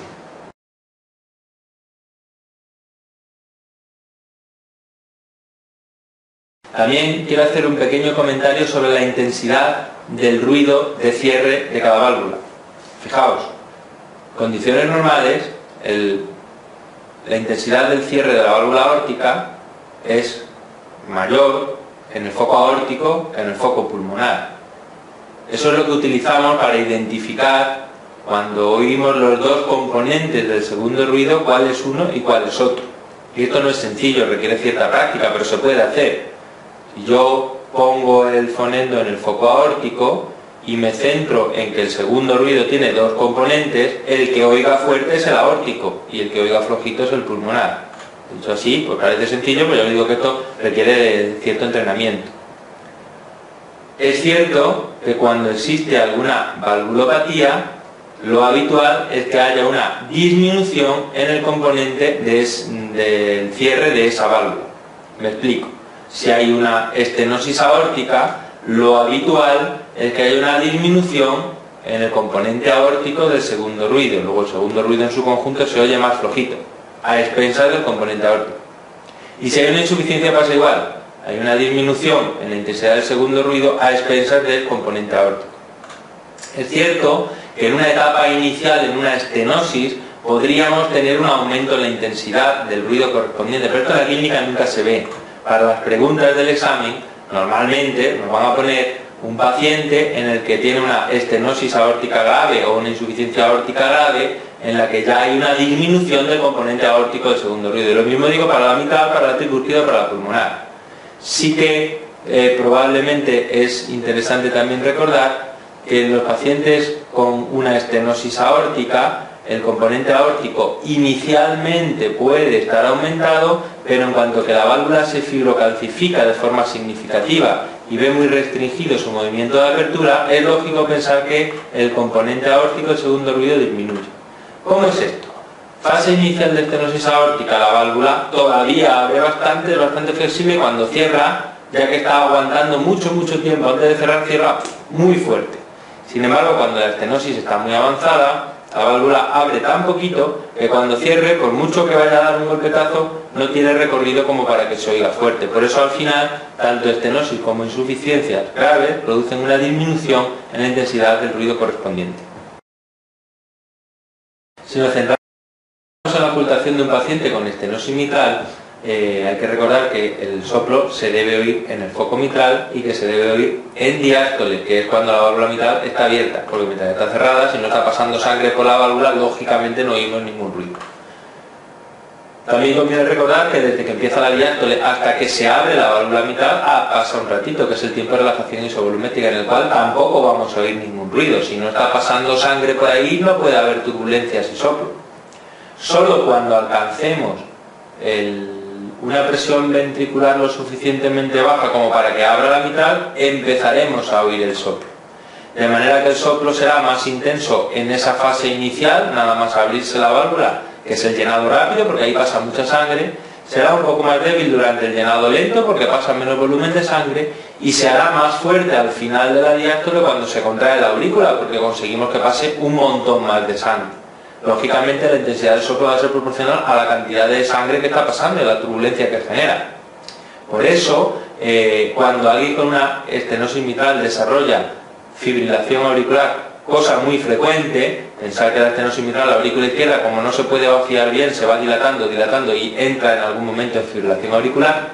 A: También quiero hacer un pequeño comentario sobre la intensidad del ruido de cierre de cada válvula. Fijaos, condiciones normales, el, la intensidad del cierre de la válvula aórtica es mayor en el foco aórtico que en el foco pulmonar. Eso es lo que utilizamos para identificar, cuando oímos los dos componentes del segundo ruido, cuál es uno y cuál es otro. Y esto no es sencillo, requiere cierta práctica, pero se puede hacer. Si yo pongo el fonendo en el foco aórtico y me centro en que el segundo ruido tiene dos componentes, el que oiga fuerte es el aórtico y el que oiga flojito es el pulmonar. Dicho así, pues parece sencillo, pero yo digo que esto requiere de cierto entrenamiento. Es cierto que cuando existe alguna valvulopatía, lo habitual es que haya una disminución en el componente de es, del cierre de esa válvula. Me explico. Si hay una estenosis aórtica, lo habitual es que haya una disminución en el componente aórtico del segundo ruido. Luego el segundo ruido en su conjunto se oye más flojito, a expensas del componente aórtico. Y si hay una insuficiencia pasa igual, hay una disminución en la intensidad del segundo ruido a expensas del componente aórtico. Es cierto que en una etapa inicial, en una estenosis, podríamos tener un aumento en la intensidad del ruido correspondiente, pero esto en la clínica nunca se ve. Para las preguntas del examen, normalmente nos van a poner un paciente en el que tiene una estenosis aórtica grave o una insuficiencia aórtica grave, en la que ya hay una disminución del componente aórtico del segundo ruido. Y lo mismo digo para la mitral, para la tricúspide o para la pulmonar. Sí que eh, probablemente es interesante también recordar que en los pacientes con una estenosis aórtica, el componente aórtico inicialmente puede estar aumentado, pero en cuanto que la válvula se fibrocalcifica de forma significativa y ve muy restringido su movimiento de apertura, es lógico pensar que el componente aórtico del segundo ruido disminuye. ¿Cómo es esto? Fase inicial de estenosis aórtica, la válvula todavía abre bastante, es bastante flexible, y cuando cierra, ya que está aguantando mucho, mucho tiempo antes de cerrar, cierra muy fuerte. Sin embargo, cuando la estenosis está muy avanzada, la válvula abre tan poquito que cuando cierre, por mucho que vaya a dar un golpetazo, no tiene recorrido como para que se oiga fuerte. Por eso al final, tanto estenosis como insuficiencias graves producen una disminución en la intensidad del ruido correspondiente. Si nos centramos en la ocultación de un paciente con estenosis mitral, eh, hay que recordar que el soplo se debe oír en el foco mitral y que se debe oír en diástole, que es cuando la válvula mitral está abierta, porque mientras está cerrada, si no está pasando sangre por la válvula, lógicamente no oímos ningún ruido. También conviene recordar que desde que empieza la diástole hasta que se abre la válvula mitral ah, pasa un ratito, que es el tiempo de relajación isovolumétrica, en el cual tampoco vamos a oír ningún ruido. Si no está pasando sangre por ahí, no puede haber turbulencias y soplo. Solo cuando alcancemos el, una presión ventricular lo suficientemente baja como para que abra la mitral, empezaremos a oír el soplo. De manera que el soplo será más intenso en esa fase inicial, nada más abrirse la válvula, que es el llenado rápido, porque ahí pasa mucha sangre. Será un poco más débil durante el llenado lento, porque pasa menos volumen de sangre, y se hará más fuerte al final de la diástole cuando se contrae la aurícula, porque conseguimos que pase un montón más de sangre. Lógicamente la intensidad del soplo va a ser proporcional a la cantidad de sangre que está pasando y la turbulencia que genera. Por eso, eh, cuando alguien con una estenosis mitral desarrolla fibrilación auricular, cosa muy frecuente, pensar que la estenosis mitral, la aurícula izquierda, como no se puede vaciar bien, se va dilatando, dilatando y entra en algún momento en fibrilación auricular,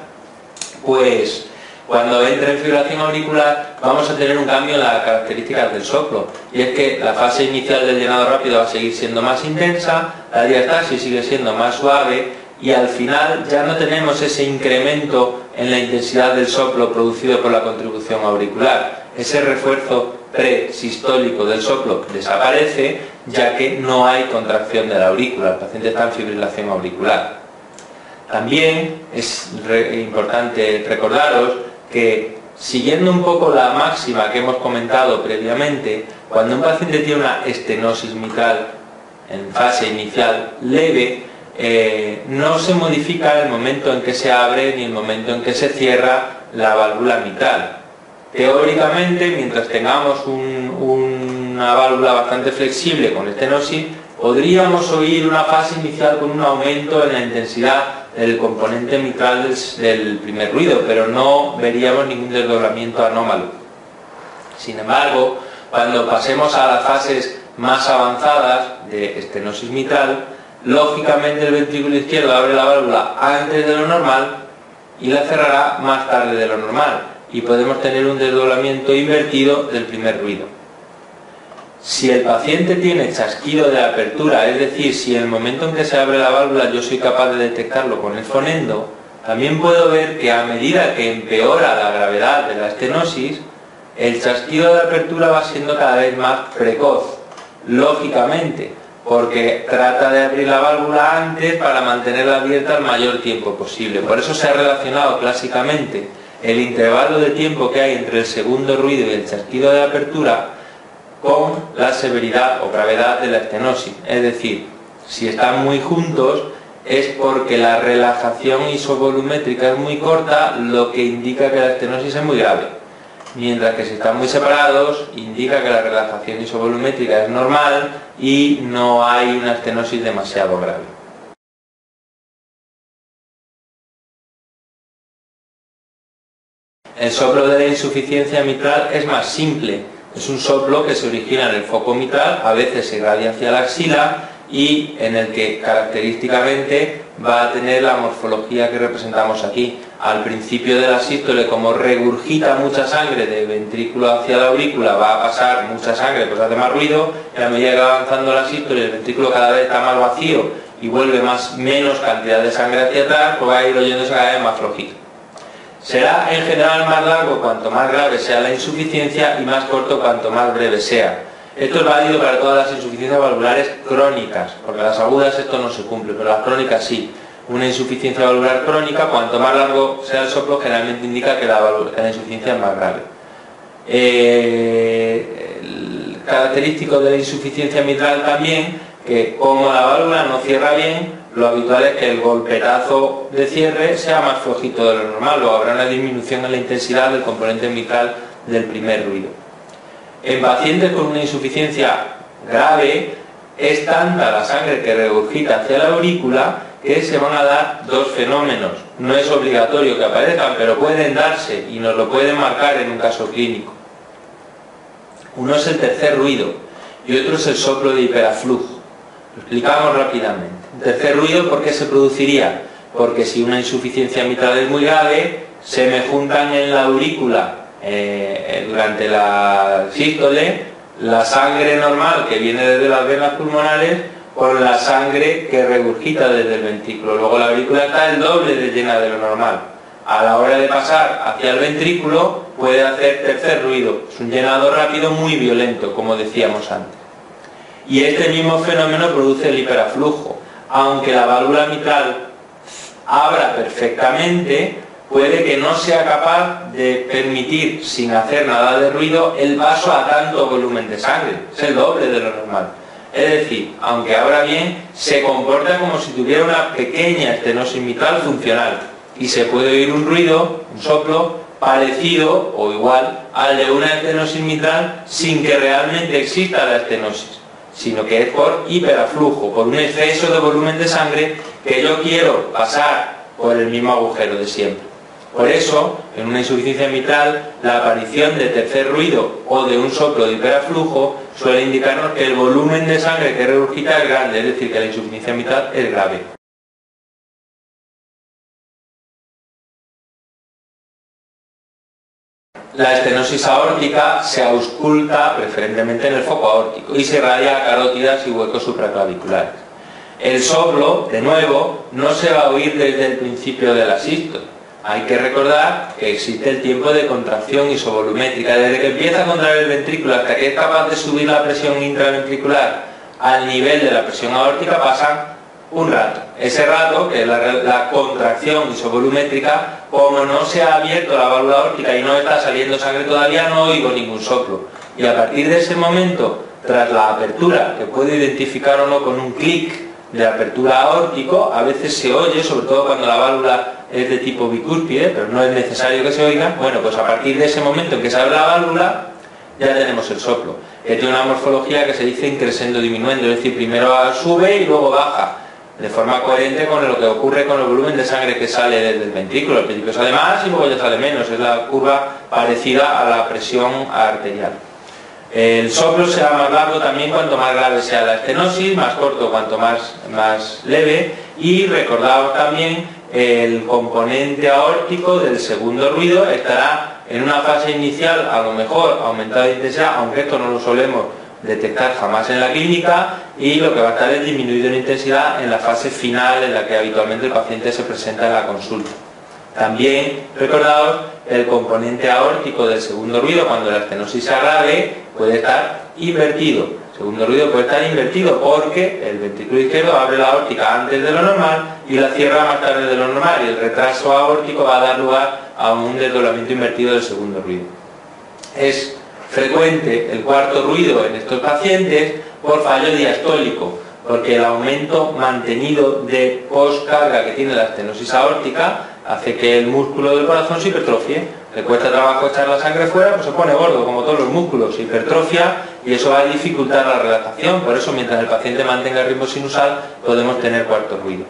A: pues cuando entre en fibrilación auricular vamos a tener un cambio en las características del soplo, y es que la fase inicial del llenado rápido va a seguir siendo más intensa, la diastasis sigue siendo más suave, y al final ya no tenemos ese incremento en la intensidad del soplo producido por la contribución auricular. Ese refuerzo presistólico del soplo desaparece, ya que no hay contracción de la aurícula, el paciente está en fibrilación auricular. También es re- importante recordaros que, siguiendo un poco la máxima que hemos comentado previamente, cuando un paciente tiene una estenosis mitral en fase inicial leve, eh, no se modifica el momento en que se abre ni el momento en que se cierra la válvula mitral. Teóricamente, mientras tengamos un, una válvula bastante flexible con estenosis, podríamos oír una fase inicial con un aumento en la intensidad del componente mitral del, del primer ruido, pero no veríamos ningún desdoblamiento anómalo. Sin embargo, cuando pasemos a las fases más avanzadas de estenosis mitral, lógicamente el ventrículo izquierdo abre la válvula antes de lo normal y la cerrará más tarde de lo normal, y podemos tener un desdoblamiento invertido del primer ruido. Si el paciente tiene chasquido de apertura, es decir, si en el momento en que se abre la válvula yo soy capaz de detectarlo con el fonendo, también puedo ver que a medida que empeora la gravedad de la estenosis, el chasquido de apertura va siendo cada vez más precoz, lógicamente, porque trata de abrir la válvula antes para mantenerla abierta el mayor tiempo posible. Por eso se ha relacionado clásicamente el intervalo de tiempo que hay entre el segundo ruido y el chasquido de apertura con la severidad o gravedad de la estenosis. Es decir, si están muy juntos es porque la relajación isovolumétrica es muy corta, lo que indica que la estenosis es muy grave. Mientras que si están muy separados, indica que la relajación isovolumétrica es normal y no hay una estenosis demasiado grave. El soplo de la insuficiencia mitral es más simple. Es un soplo que se origina en el foco mitral, a veces se irradia hacia la axila y en el que característicamente va a tener la morfología que representamos aquí. Al principio de la sístole, como regurgita mucha sangre del ventrículo hacia la aurícula, va a pasar mucha sangre, pues hace más ruido, y a medida que va avanzando la sístole, el ventrículo cada vez está más vacío y vuelve más, menos cantidad de sangre hacia atrás, pues va a ir oyéndose cada vez más flojito. Será en general más largo cuanto más grave sea la insuficiencia y más corto cuanto más breve sea. Esto es válido para todas las insuficiencias valvulares crónicas, porque las agudas esto no se cumple, pero las crónicas sí. Una insuficiencia valvular crónica, cuanto más largo sea el soplo, generalmente indica que la, que la insuficiencia es más grave. Eh, el característico de la insuficiencia mitral también, que como la válvula no cierra bien, lo habitual es que el golpetazo de cierre sea más flojito de lo normal, o habrá una disminución en la intensidad del componente mitral del primer ruido. En pacientes con una insuficiencia grave, es tanta la sangre que regurgita hacia la aurícula que se van a dar dos fenómenos. No es obligatorio que aparezcan, pero pueden darse y nos lo pueden marcar en un caso clínico. Uno es el tercer ruido y otro es el soplo de hiperaflujo. Lo explicamos rápidamente. El tercer ruido, ¿por qué se produciría? Porque si una insuficiencia mitral es muy grave, se me juntan en la aurícula eh, durante la sístole la sangre normal que viene desde las venas pulmonares con la sangre que regurgita desde el ventrículo. Luego la aurícula está el doble de llena de lo normal. A la hora de pasar hacia el ventrículo puede hacer tercer ruido. Es un llenado rápido muy violento, como decíamos antes. Y este mismo fenómeno produce el hiperaflujo. Aunque la válvula mitral abra perfectamente, puede que no sea capaz de permitir, sin hacer nada de ruido, el paso a tanto volumen de sangre. Es el doble de lo normal. Es decir, aunque abra bien, se comporta como si tuviera una pequeña estenosis mitral funcional y se puede oír un ruido, un soplo, parecido o igual al de una estenosis mitral sin que realmente exista la estenosis, sino que es por hiperaflujo, por un exceso de volumen de sangre que yo quiero pasar por el mismo agujero de siempre. Por eso, en una insuficiencia mitral, la aparición de tercer ruido o de un soplo de hiperaflujo suele indicarnos que el volumen de sangre que regurgita es grande, es decir, que la insuficiencia mitral es grave. La estenosis aórtica se ausculta preferentemente en el foco aórtico y se irradia a carótidas y huecos supraclaviculares. El soplo, de nuevo, no se va a oír desde el principio de la sístole. Hay que recordar que existe el tiempo de contracción isovolumétrica. Desde que empieza a contraer el ventrículo hasta que es capaz de subir la presión intraventricular al nivel de la presión aórtica pasan un rato. Ese rato, que es la, la contracción isovolumétrica, como no se ha abierto la válvula aórtica y no está saliendo sangre todavía, no oigo ningún soplo. Y a partir de ese momento, tras la apertura, que puedo identificar o no con un clic de apertura aórtico, a veces se oye, sobre todo cuando la válvula es de tipo bicúspide, pero no es necesario que se oiga. Bueno, pues a partir de ese momento en que se abre la válvula, ya tenemos el soplo, que tiene una morfología que se dice increscendo diminuendo, es decir, primero sube y luego baja, de forma coherente con lo que ocurre con el volumen de sangre que sale desde el ventrículo. Al principio sale más y luego ya sale menos, es la curva parecida a la presión arterial. El soplo será más largo también cuanto más grave sea la estenosis, más corto cuanto más, más leve, y recordaos también el componente aórtico del segundo ruido estará en una fase inicial a lo mejor aumentada de intensidad, aunque esto no lo solemos detectar jamás en la clínica, y lo que va a estar es disminuido en intensidad en la fase final en la que habitualmente el paciente se presenta en la consulta. También recordaos el componente aórtico del segundo ruido, cuando la estenosis sea grave, puede estar invertido. El segundo ruido puede estar invertido porque el ventrículo izquierdo abre la aórtica antes de lo normal y la cierra más tarde de lo normal, y el retraso aórtico va a dar lugar a un desdoblamiento invertido del segundo ruido. Es frecuente el cuarto ruido en estos pacientes por fallo diastólico, porque el aumento mantenido de poscarga que tiene la estenosis aórtica hace que el músculo del corazón se hipertrofie. Le cuesta trabajo echar la sangre fuera, pues se pone gordo, como todos los músculos, se hipertrofia, y eso va a dificultar la relatación. Por eso, mientras el paciente mantenga el ritmo sinusal, podemos tener cuarto ruido.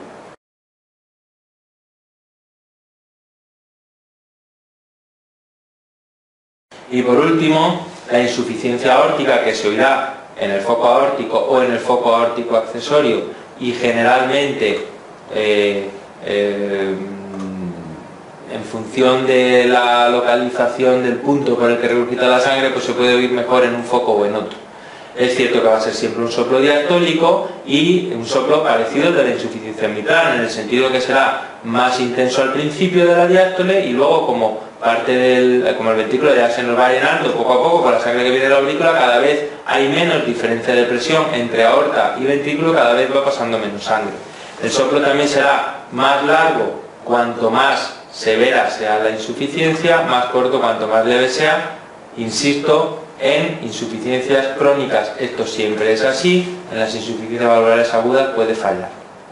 A: Y por último, la insuficiencia aórtica, que se oirá en el foco aórtico o en el foco aórtico accesorio y generalmente eh, eh, en función de la localización del punto por el que regurgita la sangre, pues se puede oír mejor en un foco o en otro. Es cierto que va a ser siempre un soplo diastólico y un soplo parecido al de la insuficiencia mitral, en el sentido que será más intenso al principio de la diástole y luego como parte del, como el ventrículo ya se nos va llenando poco a poco con la sangre que viene de la aurícula, cada vez hay menos diferencia de presión entre aorta y ventrículo, cada vez va pasando menos sangre. El soplo también será más largo cuanto más severa sea la insuficiencia, más corto cuanto más leve sea, insisto, en insuficiencias crónicas esto siempre es así, en las insuficiencias valvulares agudas puede fallar.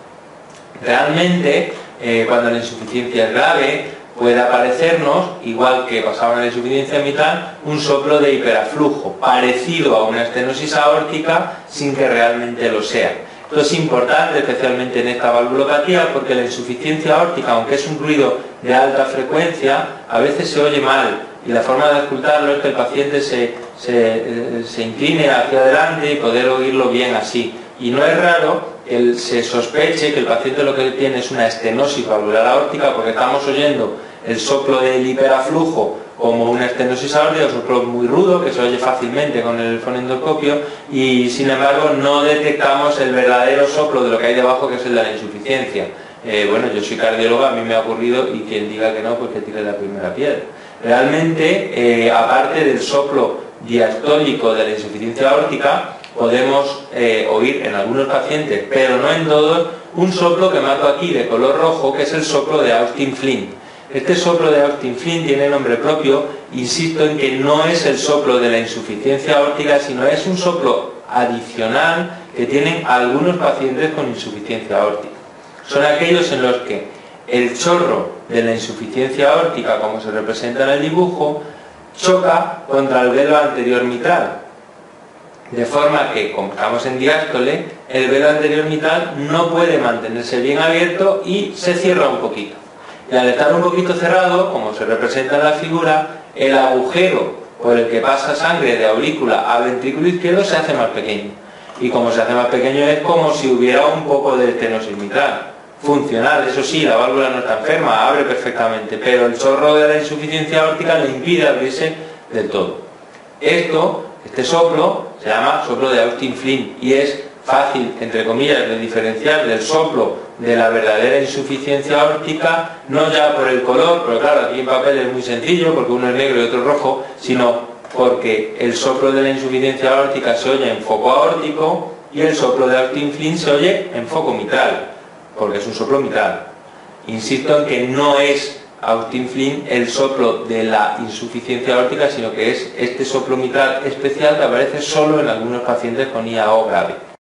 A: Realmente, eh, cuando la insuficiencia es grave, puede aparecernos, igual que pasaba en la insuficiencia mitral, un soplo de hiperaflujo, parecido a una estenosis aórtica, sin que realmente lo sea. Esto es importante, especialmente en esta valvulopatía, porque la insuficiencia aórtica, aunque es un ruido de alta frecuencia, a veces se oye mal, y la forma de ocultarlo es que el paciente se, se, se incline hacia adelante y poder oírlo bien así. Y no es raro que se sospeche que el paciente lo que tiene es una estenosis valvular aórtica, porque estamos oyendo el soplo del hiperaflujo como una estenosis aórtica, un soplo muy rudo que se oye fácilmente con el fonendoscopio, y sin embargo no detectamos el verdadero soplo de lo que hay debajo, que es el de la insuficiencia. Eh, bueno, yo soy cardiólogo, a mí me ha ocurrido, y quien diga que no, pues que tire la primera piedra. Realmente, eh, aparte del soplo diastólico de la insuficiencia aórtica, podemos eh, oír en algunos pacientes, pero no en todos, un soplo que marco aquí de color rojo, que es el soplo de Austin Flint. Este soplo de Austin Flint tiene nombre propio, insisto en que no es el soplo de la insuficiencia aórtica, sino es un soplo adicional que tienen algunos pacientes con insuficiencia aórtica. Son aquellos en los que el chorro de la insuficiencia aórtica, como se representa en el dibujo, choca contra el velo anterior mitral, de forma que, como estamos en diástole, el velo anterior mitral no puede mantenerse bien abierto y se cierra un poquito. Y al estar un poquito cerrado, como se representa en la figura, el agujero por el que pasa sangre de aurícula a ventrículo izquierdo se hace más pequeño. Y como se hace más pequeño es como si hubiera un poco de estenosis mitral. Funcional, eso sí, la válvula no está enferma, abre perfectamente, pero el chorro de la insuficiencia aórtica le impide abrirse del todo. Esto, este soplo, se llama soplo de Austin Flint y es fácil, entre comillas, de diferenciar del soplo de la verdadera insuficiencia aórtica, no ya por el color, pero claro, aquí en papel es muy sencillo, porque uno es negro y otro es rojo, sino porque el soplo de la insuficiencia aórtica se oye en foco aórtico y el soplo de Austin Flint se oye en foco mitral, porque es un soplo mitral. Insisto en que no es Austin Flint el soplo de la insuficiencia aórtica, sino que es este soplo mitral especial que aparece solo en algunos pacientes con I A O grave.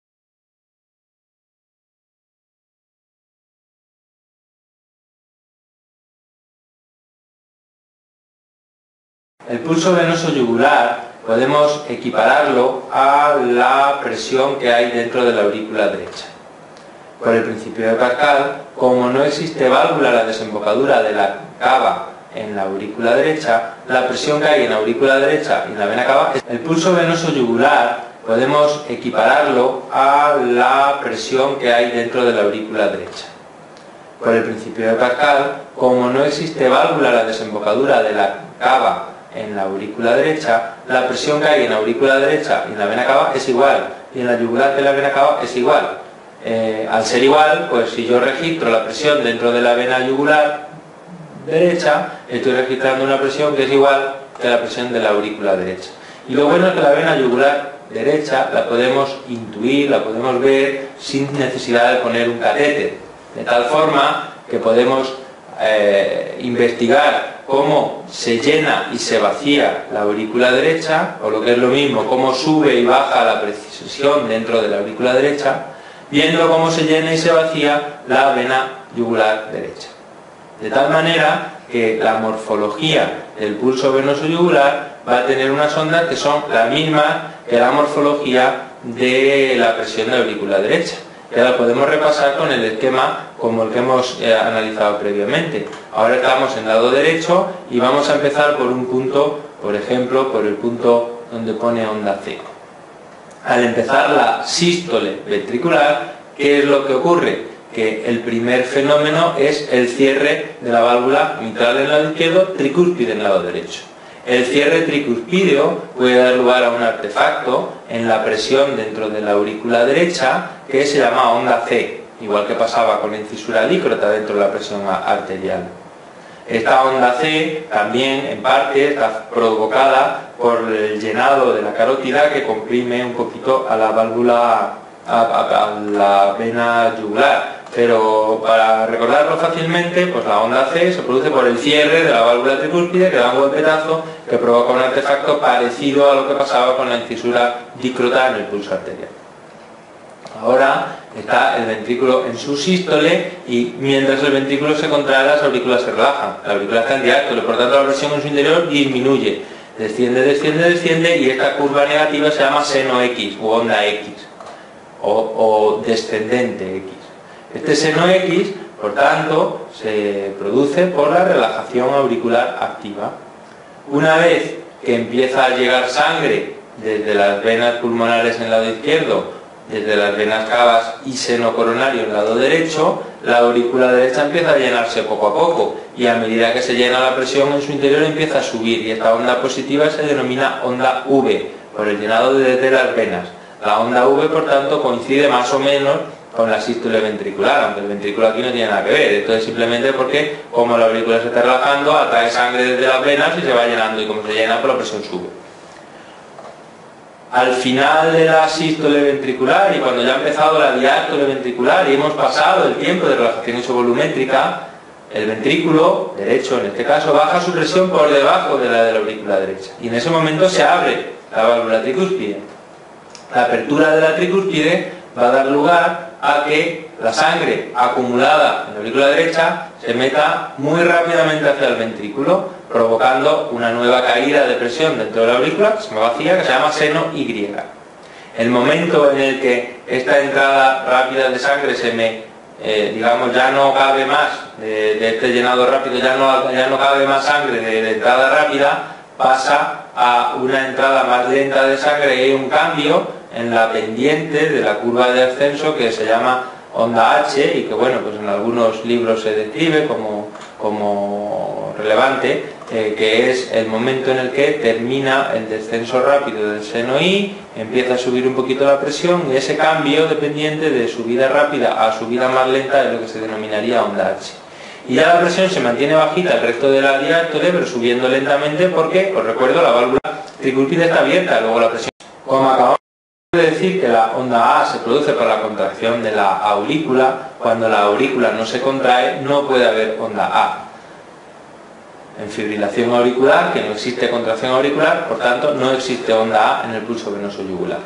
A: El pulso venoso yugular podemos equipararlo a la presión que hay dentro de la aurícula derecha. Por el principio de Pascal, como no existe válvula a la desembocadura de la cava en la aurícula derecha, la presión que hay en la aurícula derecha y en la vena cava, el pulso venoso yugular podemos equipararlo a la presión que hay dentro de la aurícula derecha. Por el principio de Pascal, como no existe válvula a la desembocadura de la cava en la aurícula derecha, la presión que hay en la aurícula derecha y en la vena cava es igual, y en la yugular que en la vena cava es igual. Eh, al ser igual, pues si yo registro la presión dentro de la vena yugular derecha, estoy registrando una presión que es igual que la presión de la aurícula derecha. Y lo bueno es que la vena yugular derecha la podemos intuir, la podemos ver sin necesidad de poner un catéter, de tal forma que podemos eh, investigar cómo se llena y se vacía la aurícula derecha, o lo que es lo mismo, cómo sube y baja la presión dentro de la aurícula derecha, viendo cómo se llena y se vacía la vena yugular derecha. De tal manera que la morfología del pulso venoso yugular va a tener unas ondas que son las mismas que la morfología de la presión de la aurícula derecha. Que la podemos repasar con el esquema como el que hemos eh, analizado previamente. Ahora estamos en lado derecho y vamos a empezar por un punto, por ejemplo, por el punto donde pone onda C. Al empezar la sístole ventricular, ¿qué es lo que ocurre? Que el primer fenómeno es el cierre de la válvula mitral en el lado izquierdo, tricúspide en el lado derecho. El cierre tricuspideo puede dar lugar a un artefacto en la presión dentro de la aurícula derecha que se llama onda C, igual que pasaba con la incisura dícrota dentro de la presión arterial. Esta onda C también en parte está provocada por el llenado de la carótida que comprime un poquito a la válvula, a, a, a la vena yugular. Pero para recordarlo fácilmente, pues la onda C se produce por el cierre de la válvula tricúspide que da un golpetazo que provoca un artefacto parecido a lo que pasaba con la incisura dícrota en el pulso arterial. Ahora está el ventrículo en su sístole y mientras el ventrículo se contrae las aurículas se relajan. La aurícula está en diástole, por tanto la presión en su interior disminuye. Desciende, desciende, desciende y esta curva negativa se llama seno X o onda X o, o descendente X. Este seno X, por tanto, se produce por la relajación auricular activa. Una vez que empieza a llegar sangre desde las venas pulmonares en el lado izquierdo, desde las venas cavas y seno coronario en el lado derecho, la aurícula derecha empieza a llenarse poco a poco y a medida que se llena la presión en su interior empieza a subir y esta onda positiva se denomina onda V, por el llenado desde las venas. La onda V, por tanto, coincide más o menos con la sístole ventricular, aunque el ventrículo aquí no tiene nada que ver. Esto es simplemente porque, como la aurícula se está relajando, atrae sangre desde las venas y se va llenando, y como se llena, pues la presión sube. Al final de la sístole ventricular, y cuando ya ha empezado la diástole ventricular y hemos pasado el tiempo de relajación isovolumétrica, el ventrículo derecho, en este caso, baja su presión por debajo de la de la aurícula derecha. Y en ese momento se abre la válvula tricúspide. La apertura de la tricúspide va a dar lugar a que la sangre acumulada en la aurícula derecha se meta muy rápidamente hacia el ventrículo, provocando una nueva caída de presión dentro de la aurícula, que se me vacía, que se llama seno Y. El momento en el que esta entrada rápida de sangre se me, eh, digamos, ya no cabe más, de, de este llenado rápido, ya no, ya no cabe más sangre de, de entrada rápida, pasa a una entrada más lenta de sangre y hay un cambio en la pendiente de la curva de ascenso que se llama onda H y que, bueno, pues en algunos libros se describe como, como relevante, eh, que es el momento en el que termina el descenso rápido del seno Y, empieza a subir un poquito la presión y ese cambio de pendiente de subida rápida a subida más lenta es lo que se denominaría onda H. Y ya la presión se mantiene bajita el resto de la diástole, pero subiendo lentamente porque, os recuerdo, la válvula tricúspide está abierta, luego la presión, como acabamos de decir, que la onda A se produce por la contracción de la aurícula. Cuando la aurícula no se contrae no puede haber onda A. En fibrilación auricular, que no existe contracción auricular, por tanto no existe onda A en el pulso venoso yugular.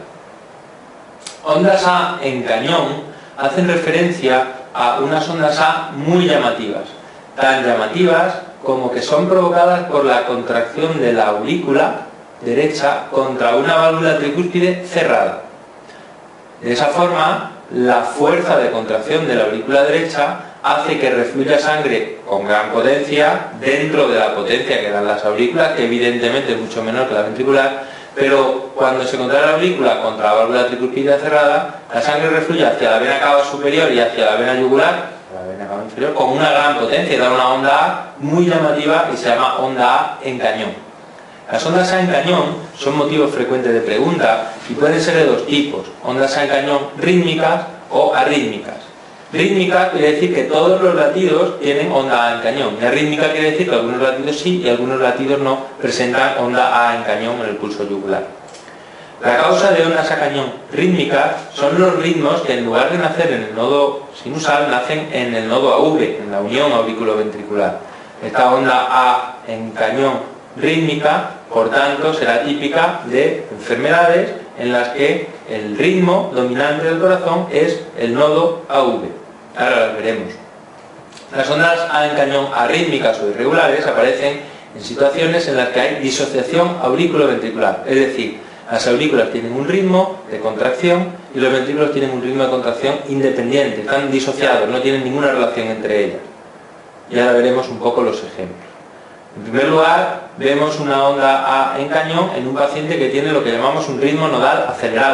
A: Ondas A en cañón hacen referencia a unas ondas A muy llamativas, tan llamativas como que son provocadas por la contracción de la aurícula derecha contra una válvula tricúspide cerrada. De esa forma, la fuerza de contracción de la aurícula derecha hace que refluya sangre con gran potencia dentro de la potencia que dan las aurículas, que evidentemente es mucho menor que la ventricular, pero cuando se contrae la aurícula contra la válvula tricúspide cerrada, la sangre refluye hacia la vena cava superior y hacia la vena yugular, la vena cava inferior, con una gran potencia y da una onda A muy llamativa y se llama onda A en cañón. Las ondas A en cañón son motivo frecuente de pregunta y pueden ser de dos tipos: ondas A en cañón rítmicas o arrítmicas. Rítmica quiere decir que todos los latidos tienen onda A en cañón, y arrítmica quiere decir que algunos latidos sí y algunos latidos no presentan onda A en cañón en el pulso yugular. La causa de ondas A cañón rítmicas son los ritmos que, en lugar de nacer en el nodo sinusal, nacen en el nodo A V, en la unión auriculoventricular. Esta onda A en cañón rítmica, por tanto, será típica de enfermedades en las que el ritmo dominante del corazón es el nodo A V. Ahora las veremos. Las ondas A en cañón arrítmicas o irregulares aparecen en situaciones en las que hay disociación auriculoventricular, es decir, las aurículas tienen un ritmo de contracción y los ventrículos tienen un ritmo de contracción independiente, están disociados, no tienen ninguna relación entre ellas. Y ahora veremos un poco los ejemplos. En primer lugar, vemos una onda A en cañón en un paciente que tiene lo que llamamos un ritmo nodal acelerado.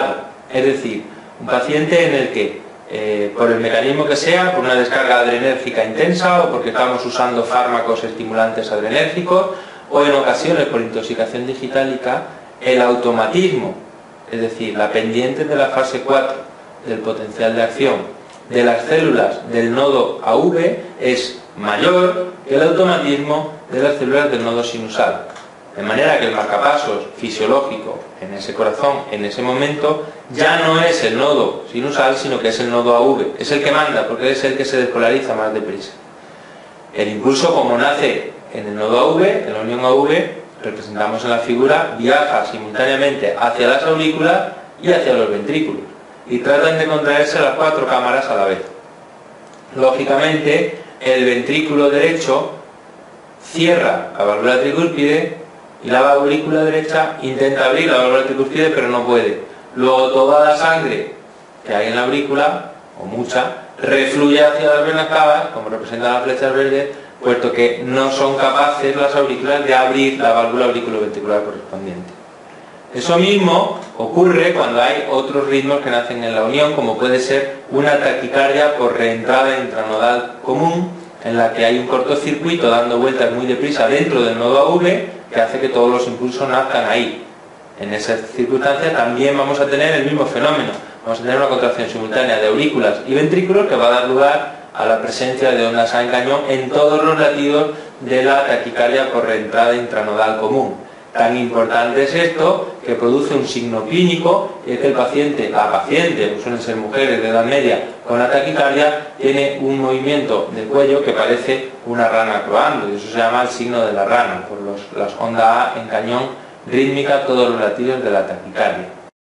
A: Es decir, un paciente en el que, eh, por el mecanismo que sea, por una descarga adrenérgica intensa o porque estamos usando fármacos estimulantes adrenérgicos o en ocasiones por intoxicación digitálica, el automatismo, es decir, la pendiente de la fase cuatro del potencial de acción de las células del nodo A V es mayor que el automatismo de las células del nodo sinusal. De manera que el marcapasos fisiológico en ese corazón, en ese momento, ya no es el nodo sinusal, sino que es el nodo A V. Es el que manda, porque es el que se despolariza más deprisa. El impulso, como nace en el nodo A V, en la unión A V, representamos en la figura, viaja simultáneamente hacia las aurículas y hacia los ventrículos. Y tratan de contraerse las cuatro cámaras a la vez. Lógicamente, el ventrículo derecho cierra la válvula tricúspide y la aurícula derecha intenta abrir la válvula tricúspide, pero no puede. Luego toda la sangre que hay en la aurícula, o mucha, refluye hacia las venas cavas, como representan las flechas verdes, puesto que no son capaces las aurículas de abrir la válvula auriculoventricular correspondiente. Eso mismo ocurre cuando hay otros ritmos que nacen en la unión, como puede ser una taquicardia por reentrada intranodal común, en la que hay un cortocircuito dando vueltas muy deprisa dentro del nodo A V, que hace que todos los impulsos nazcan ahí. En esa circunstancia también vamos a tener el mismo fenómeno. Vamos a tener una contracción simultánea de aurículas y ventrículos que va a dar lugar a la presencia de ondas A en cañón en todos los latidos de la taquicardia por reentrada intranodal común. Tan importante es esto que produce un signo clínico, y es que el paciente, la paciente, pues suelen ser mujeres de edad media con la taquicardia, tiene un movimiento del cuello que parece una rana croando, y eso se llama el signo de la rana, por los, las ondas A en cañón rítmica todos los latidos de la taquicardia.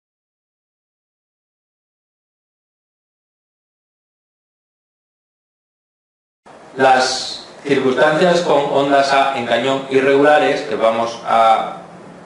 A: Las circunstancias con ondas A en cañón irregulares que vamos a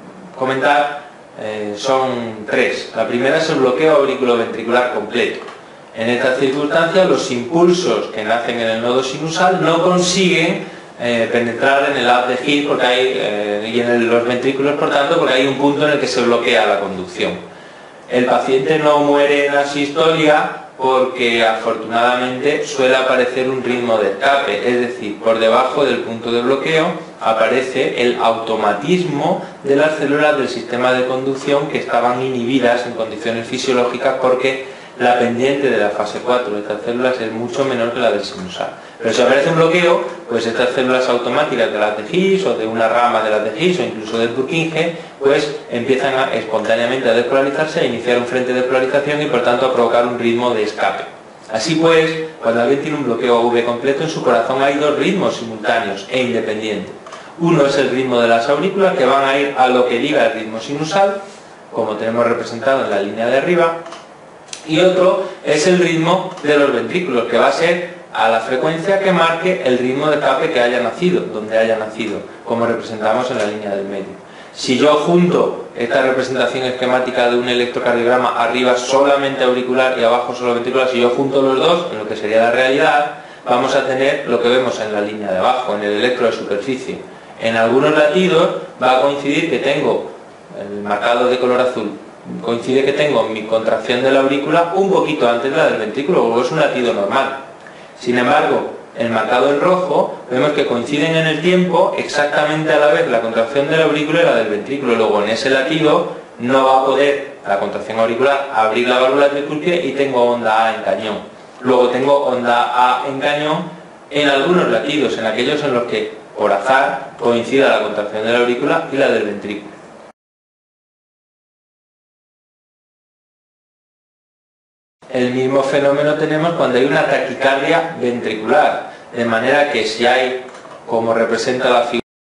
A: comentar eh, son tres. La primera es el bloqueo auriculoventricular completo. En estas circunstancias los impulsos que nacen en el nodo sinusal no consiguen eh, penetrar en el haz de Hill porque hay, eh, y en el, los ventrículos, por tanto, porque hay un punto en el que se bloquea la conducción. El paciente no muere en asistolia porque afortunadamente suele aparecer un ritmo de escape, es decir, por debajo del punto de bloqueo aparece el automatismo de las células del sistema de conducción que estaban inhibidas en condiciones fisiológicas porque la pendiente de la fase cuatro de estas células es mucho menor que la del sinusal. Pero si aparece un bloqueo, pues estas células automáticas de la T G I S o de una rama de la T G I S o incluso del Purkinje, pues empiezan a, espontáneamente a despolarizarse, a iniciar un frente de despolarización y por tanto a provocar un ritmo de escape. Así pues, cuando alguien tiene un bloqueo A V completo, en su corazón hay dos ritmos simultáneos e independientes. Uno es el ritmo de las aurículas, que van a ir a lo que diga el ritmo sinusal, como tenemos representado en la línea de arriba, y otro es el ritmo de los ventrículos, que va a ser a la frecuencia que marque el ritmo de escape que haya nacido, donde haya nacido, como representamos en la línea del medio. Si yo junto esta representación esquemática de un electrocardiograma, arriba solamente auricular y abajo solo ventricular, si yo junto los dos, en lo que sería la realidad, vamos a tener lo que vemos en la línea de abajo, en el electro de superficie. En algunos latidos va a coincidir que tengo el marcado de color azul, coincide que tengo mi contracción de la aurícula un poquito antes de la del ventrículo, o es un latido normal. Sin embargo, el marcado en rojo, vemos que coinciden en el tiempo exactamente a la vez la contracción de la aurícula y la del ventrículo. Luego en ese latido no va a poder la contracción auricular abrir la válvula tricúspide y tengo onda A en cañón. Luego tengo onda A en cañón en algunos latidos, en aquellos en los que por azar coincida la contracción de la aurícula y la del ventrículo. El mismo fenómeno tenemos cuando hay una taquicardia ventricular, de manera que si hay, como representa la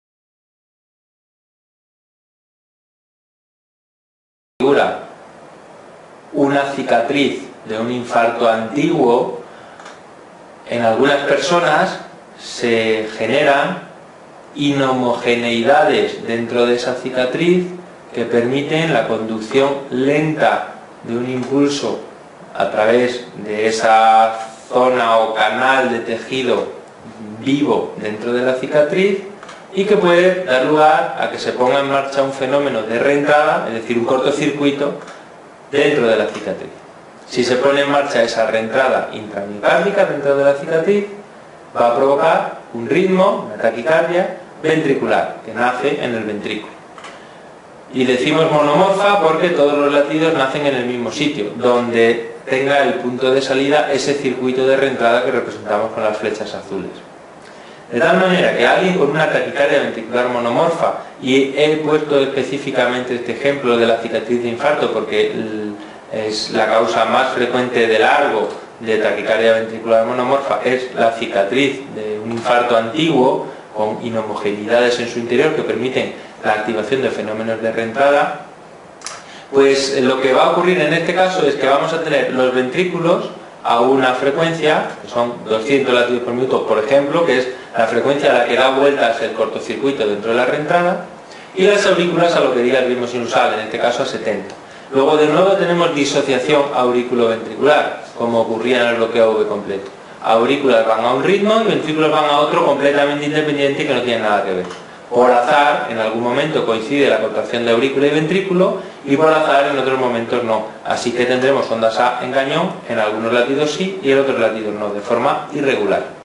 A: figura, una cicatriz de un infarto antiguo, en algunas personas se generan inhomogeneidades dentro de esa cicatriz que permiten la conducción lenta de un impulso a través de esa zona o canal de tejido vivo dentro de la cicatriz y que puede dar lugar a que se ponga en marcha un fenómeno de reentrada, es decir, un cortocircuito dentro de la cicatriz. Si se pone en marcha esa reentrada intramiocárdica dentro de la cicatriz, va a provocar un ritmo, una taquicardia ventricular, que nace en el ventrículo. Y decimos monomorfa porque todos los latidos nacen en el mismo sitio, donde tenga el punto de salida ese circuito de reentrada que representamos con las flechas azules. De tal manera que alguien con una taquicardia ventricular monomorfa, y he puesto específicamente este ejemplo de la cicatriz de infarto porque es la causa más frecuente de largo de taquicardia ventricular monomorfa, es la cicatriz de un infarto antiguo con inhomogeneidades en su interior que permiten la activación de fenómenos de reentrada. Pues lo que va a ocurrir en este caso es que vamos a tener los ventrículos a una frecuencia, que son doscientos latidos por minuto, por ejemplo, que es la frecuencia a la que da vueltas el cortocircuito dentro de la reentrada, y las aurículas a lo que diga el ritmo sinusal, en este caso a setenta. Luego de nuevo tenemos disociación auriculoventricular, como ocurría en el bloqueo V completo. Aurículas van a un ritmo y ventrículos van a otro completamente independiente que no tienen nada que ver. Por azar, en algún momento coincide la contracción de aurícula y ventrículo, y por azar en otros momentos no. Así que tendremos ondas A en cañón, en algunos latidos sí y en otros latidos no, de forma irregular.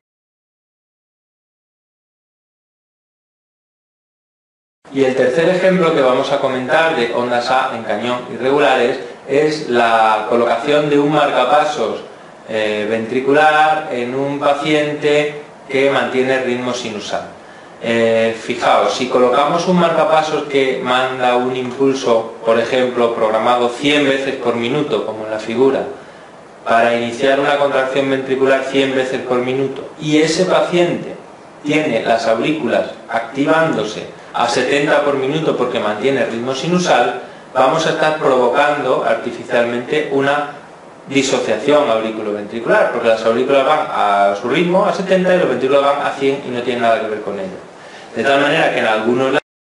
A: Y el tercer ejemplo que vamos a comentar de ondas A en cañón irregulares es la colocación de un marcapasos eh, ventricular en un paciente que mantiene ritmo sinusal. Eh, fijaos, si colocamos un marcapasos que manda un impulso, por ejemplo, programado cien veces por minuto, como en la figura, para iniciar una contracción ventricular cien veces por minuto, y ese paciente tiene las aurículas activándose a setenta por minuto porque mantiene ritmo sinusal, vamos a estar provocando artificialmente una disociación auriculoventricular, porque las aurículas van a su ritmo a setenta y los ventrículos van a cien y no tienen nada que ver con ello. De tal manera que en algunos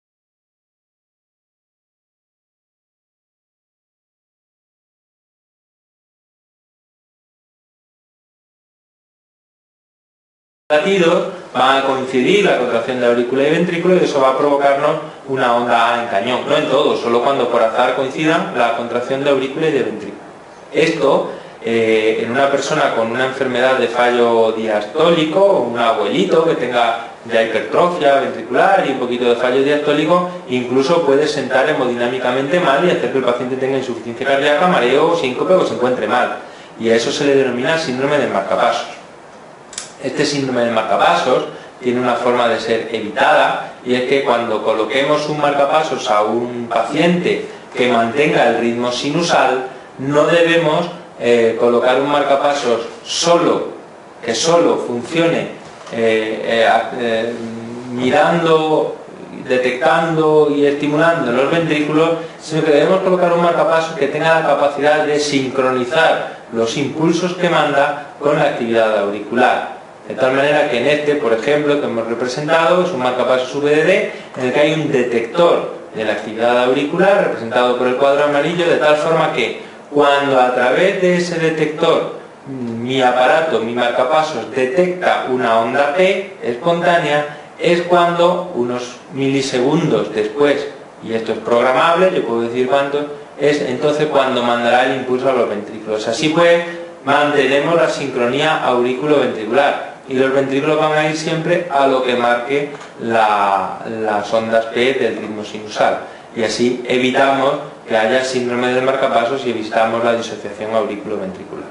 A: latidos van a coincidir la contracción de aurícula y ventrículo, y eso va a provocarnos una onda A en cañón. No en todos, solo cuando por azar coincidan la contracción de aurícula y de ventrículo. Esto, eh, en una persona con una enfermedad de fallo diastólico, o un abuelito que tenga ya hipertrofia ventricular y un poquito de fallo diastólico, incluso puede sentar hemodinámicamente mal y hacer que el paciente tenga insuficiencia cardíaca, mareo, síncope o se encuentre mal. Y a eso se le denomina síndrome del marcapasos. Este síndrome del marcapasos tiene una forma de ser evitada, y es que cuando coloquemos un marcapasos a un paciente que mantenga el ritmo sinusal, no debemos eh, colocar un marcapasos solo, que solo funcione eh, eh, eh, mirando, detectando y estimulando los ventrículos, sino que debemos colocar un marcapasos que tenga la capacidad de sincronizar los impulsos que manda con la actividad auricular. De tal manera que en este, por ejemplo, que hemos representado, es un marcapasos V D D en el que hay un detector de la actividad auricular representado por el cuadro amarillo, de tal forma que cuando a través de ese detector mi aparato, mi marcapasos, detecta una onda P espontánea, es cuando unos milisegundos después, y esto es programable, yo puedo decir cuánto, es entonces cuando mandará el impulso a los ventrículos. Así pues, mantenemos la sincronía auriculoventricular, y los ventrículos van a ir siempre a lo que marque la, las ondas P del ritmo sinusal, y así evitamos que haya síndrome del marcapasos y evitamos la disociación auriculoventricular.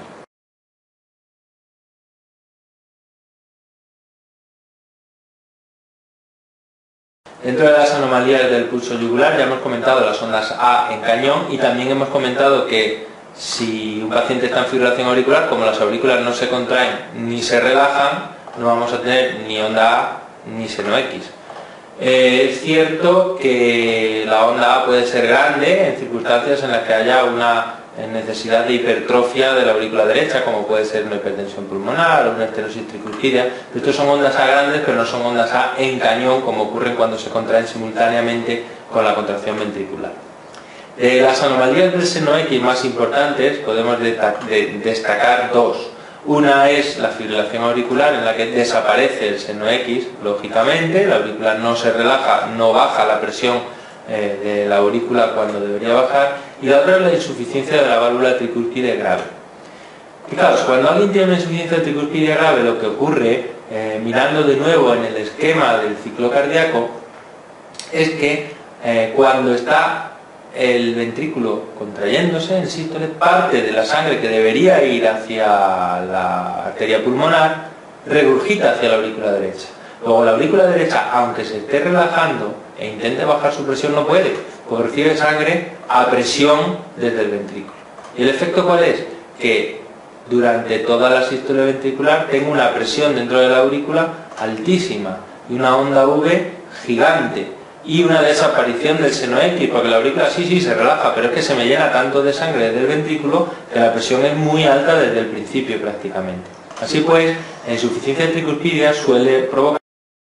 A: Dentro de las anomalías del pulso yugular ya hemos comentado las ondas A en cañón, y también hemos comentado que si un paciente está en fibrilación auricular, como las aurículas no se contraen ni se relajan, no vamos a tener ni onda A ni seno X. Eh, es cierto que la onda A puede ser grande en circunstancias en las que haya una necesidad de hipertrofia de la aurícula derecha, como puede ser una hipertensión pulmonar o una estenosis tricurgida. Estos son ondas A grandes, pero no son ondas A en cañón, como ocurren cuando se contraen simultáneamente con la contracción ventricular. De las anomalías del seno X más importantes podemos destacar dos. Una es la fibrilación auricular, en la que desaparece el seno X, lógicamente, la aurícula no se relaja, no baja la presión eh, de la aurícula cuando debería bajar, y la otra es la insuficiencia de la válvula tricúspide grave. Fijaos, cuando alguien tiene una insuficiencia tricúspide grave, lo que ocurre, eh, mirando de nuevo en el esquema del ciclo cardíaco, es que eh, cuando está el ventrículo contrayéndose en sístole, parte de la sangre que debería ir hacia la arteria pulmonar regurgita hacia la aurícula derecha. Luego la aurícula derecha, aunque se esté relajando e intente bajar su presión, no puede, porque recibe sangre a presión desde el ventrículo. ¿Y el efecto cuál es? Que durante toda la sístole ventricular tengo una presión dentro de la aurícula altísima y una onda V gigante y una desaparición del seno X, porque la aurícula sí, sí se relaja, pero es que se me llena tanto de sangre desde el ventrículo que la presión es muy alta desde el principio prácticamente. Así pues, la insuficiencia tricuspidia suele provocar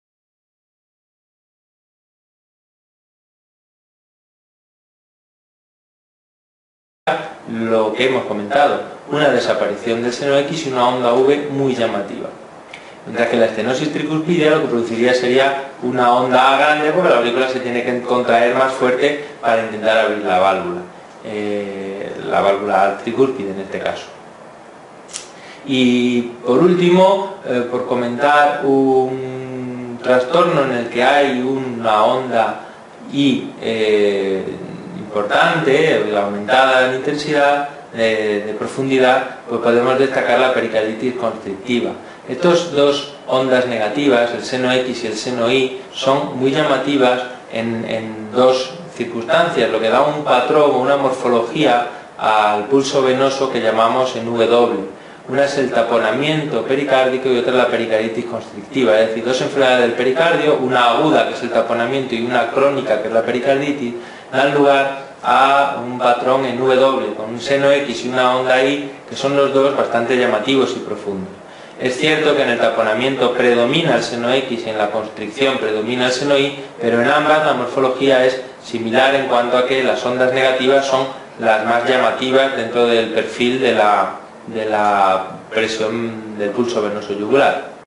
A: lo que hemos comentado, una desaparición del seno X y una onda V muy llamativa. Mientras que la estenosis tricuspidia lo que produciría sería una onda A grande, porque la aurícula se tiene que contraer más fuerte para intentar abrir la válvula, eh, la válvula tricúspide en este caso. Y por último, eh, por comentar un trastorno en el que hay una onda I eh, importante, aumentada en intensidad, de, de profundidad, pues podemos destacar la pericarditis constrictiva. Estas dos ondas negativas, el seno X y el seno Y, son muy llamativas en, en dos circunstancias, lo que da un patrón o una morfología al pulso venoso que llamamos en W. Una es el taponamiento pericárdico y otra es la pericarditis constrictiva, es decir, dos enfermedades del pericardio, una aguda que es el taponamiento y una crónica que es la pericarditis, dan lugar a un patrón en W con un seno X y una onda Y que son los dos bastante llamativos y profundos. Es cierto que en el taponamiento predomina el seno X y en la constricción predomina el seno Y, pero en ambas la morfología es similar en cuanto a que las ondas negativas son las más llamativas dentro del perfil de la, de la presión del pulso venoso yugular.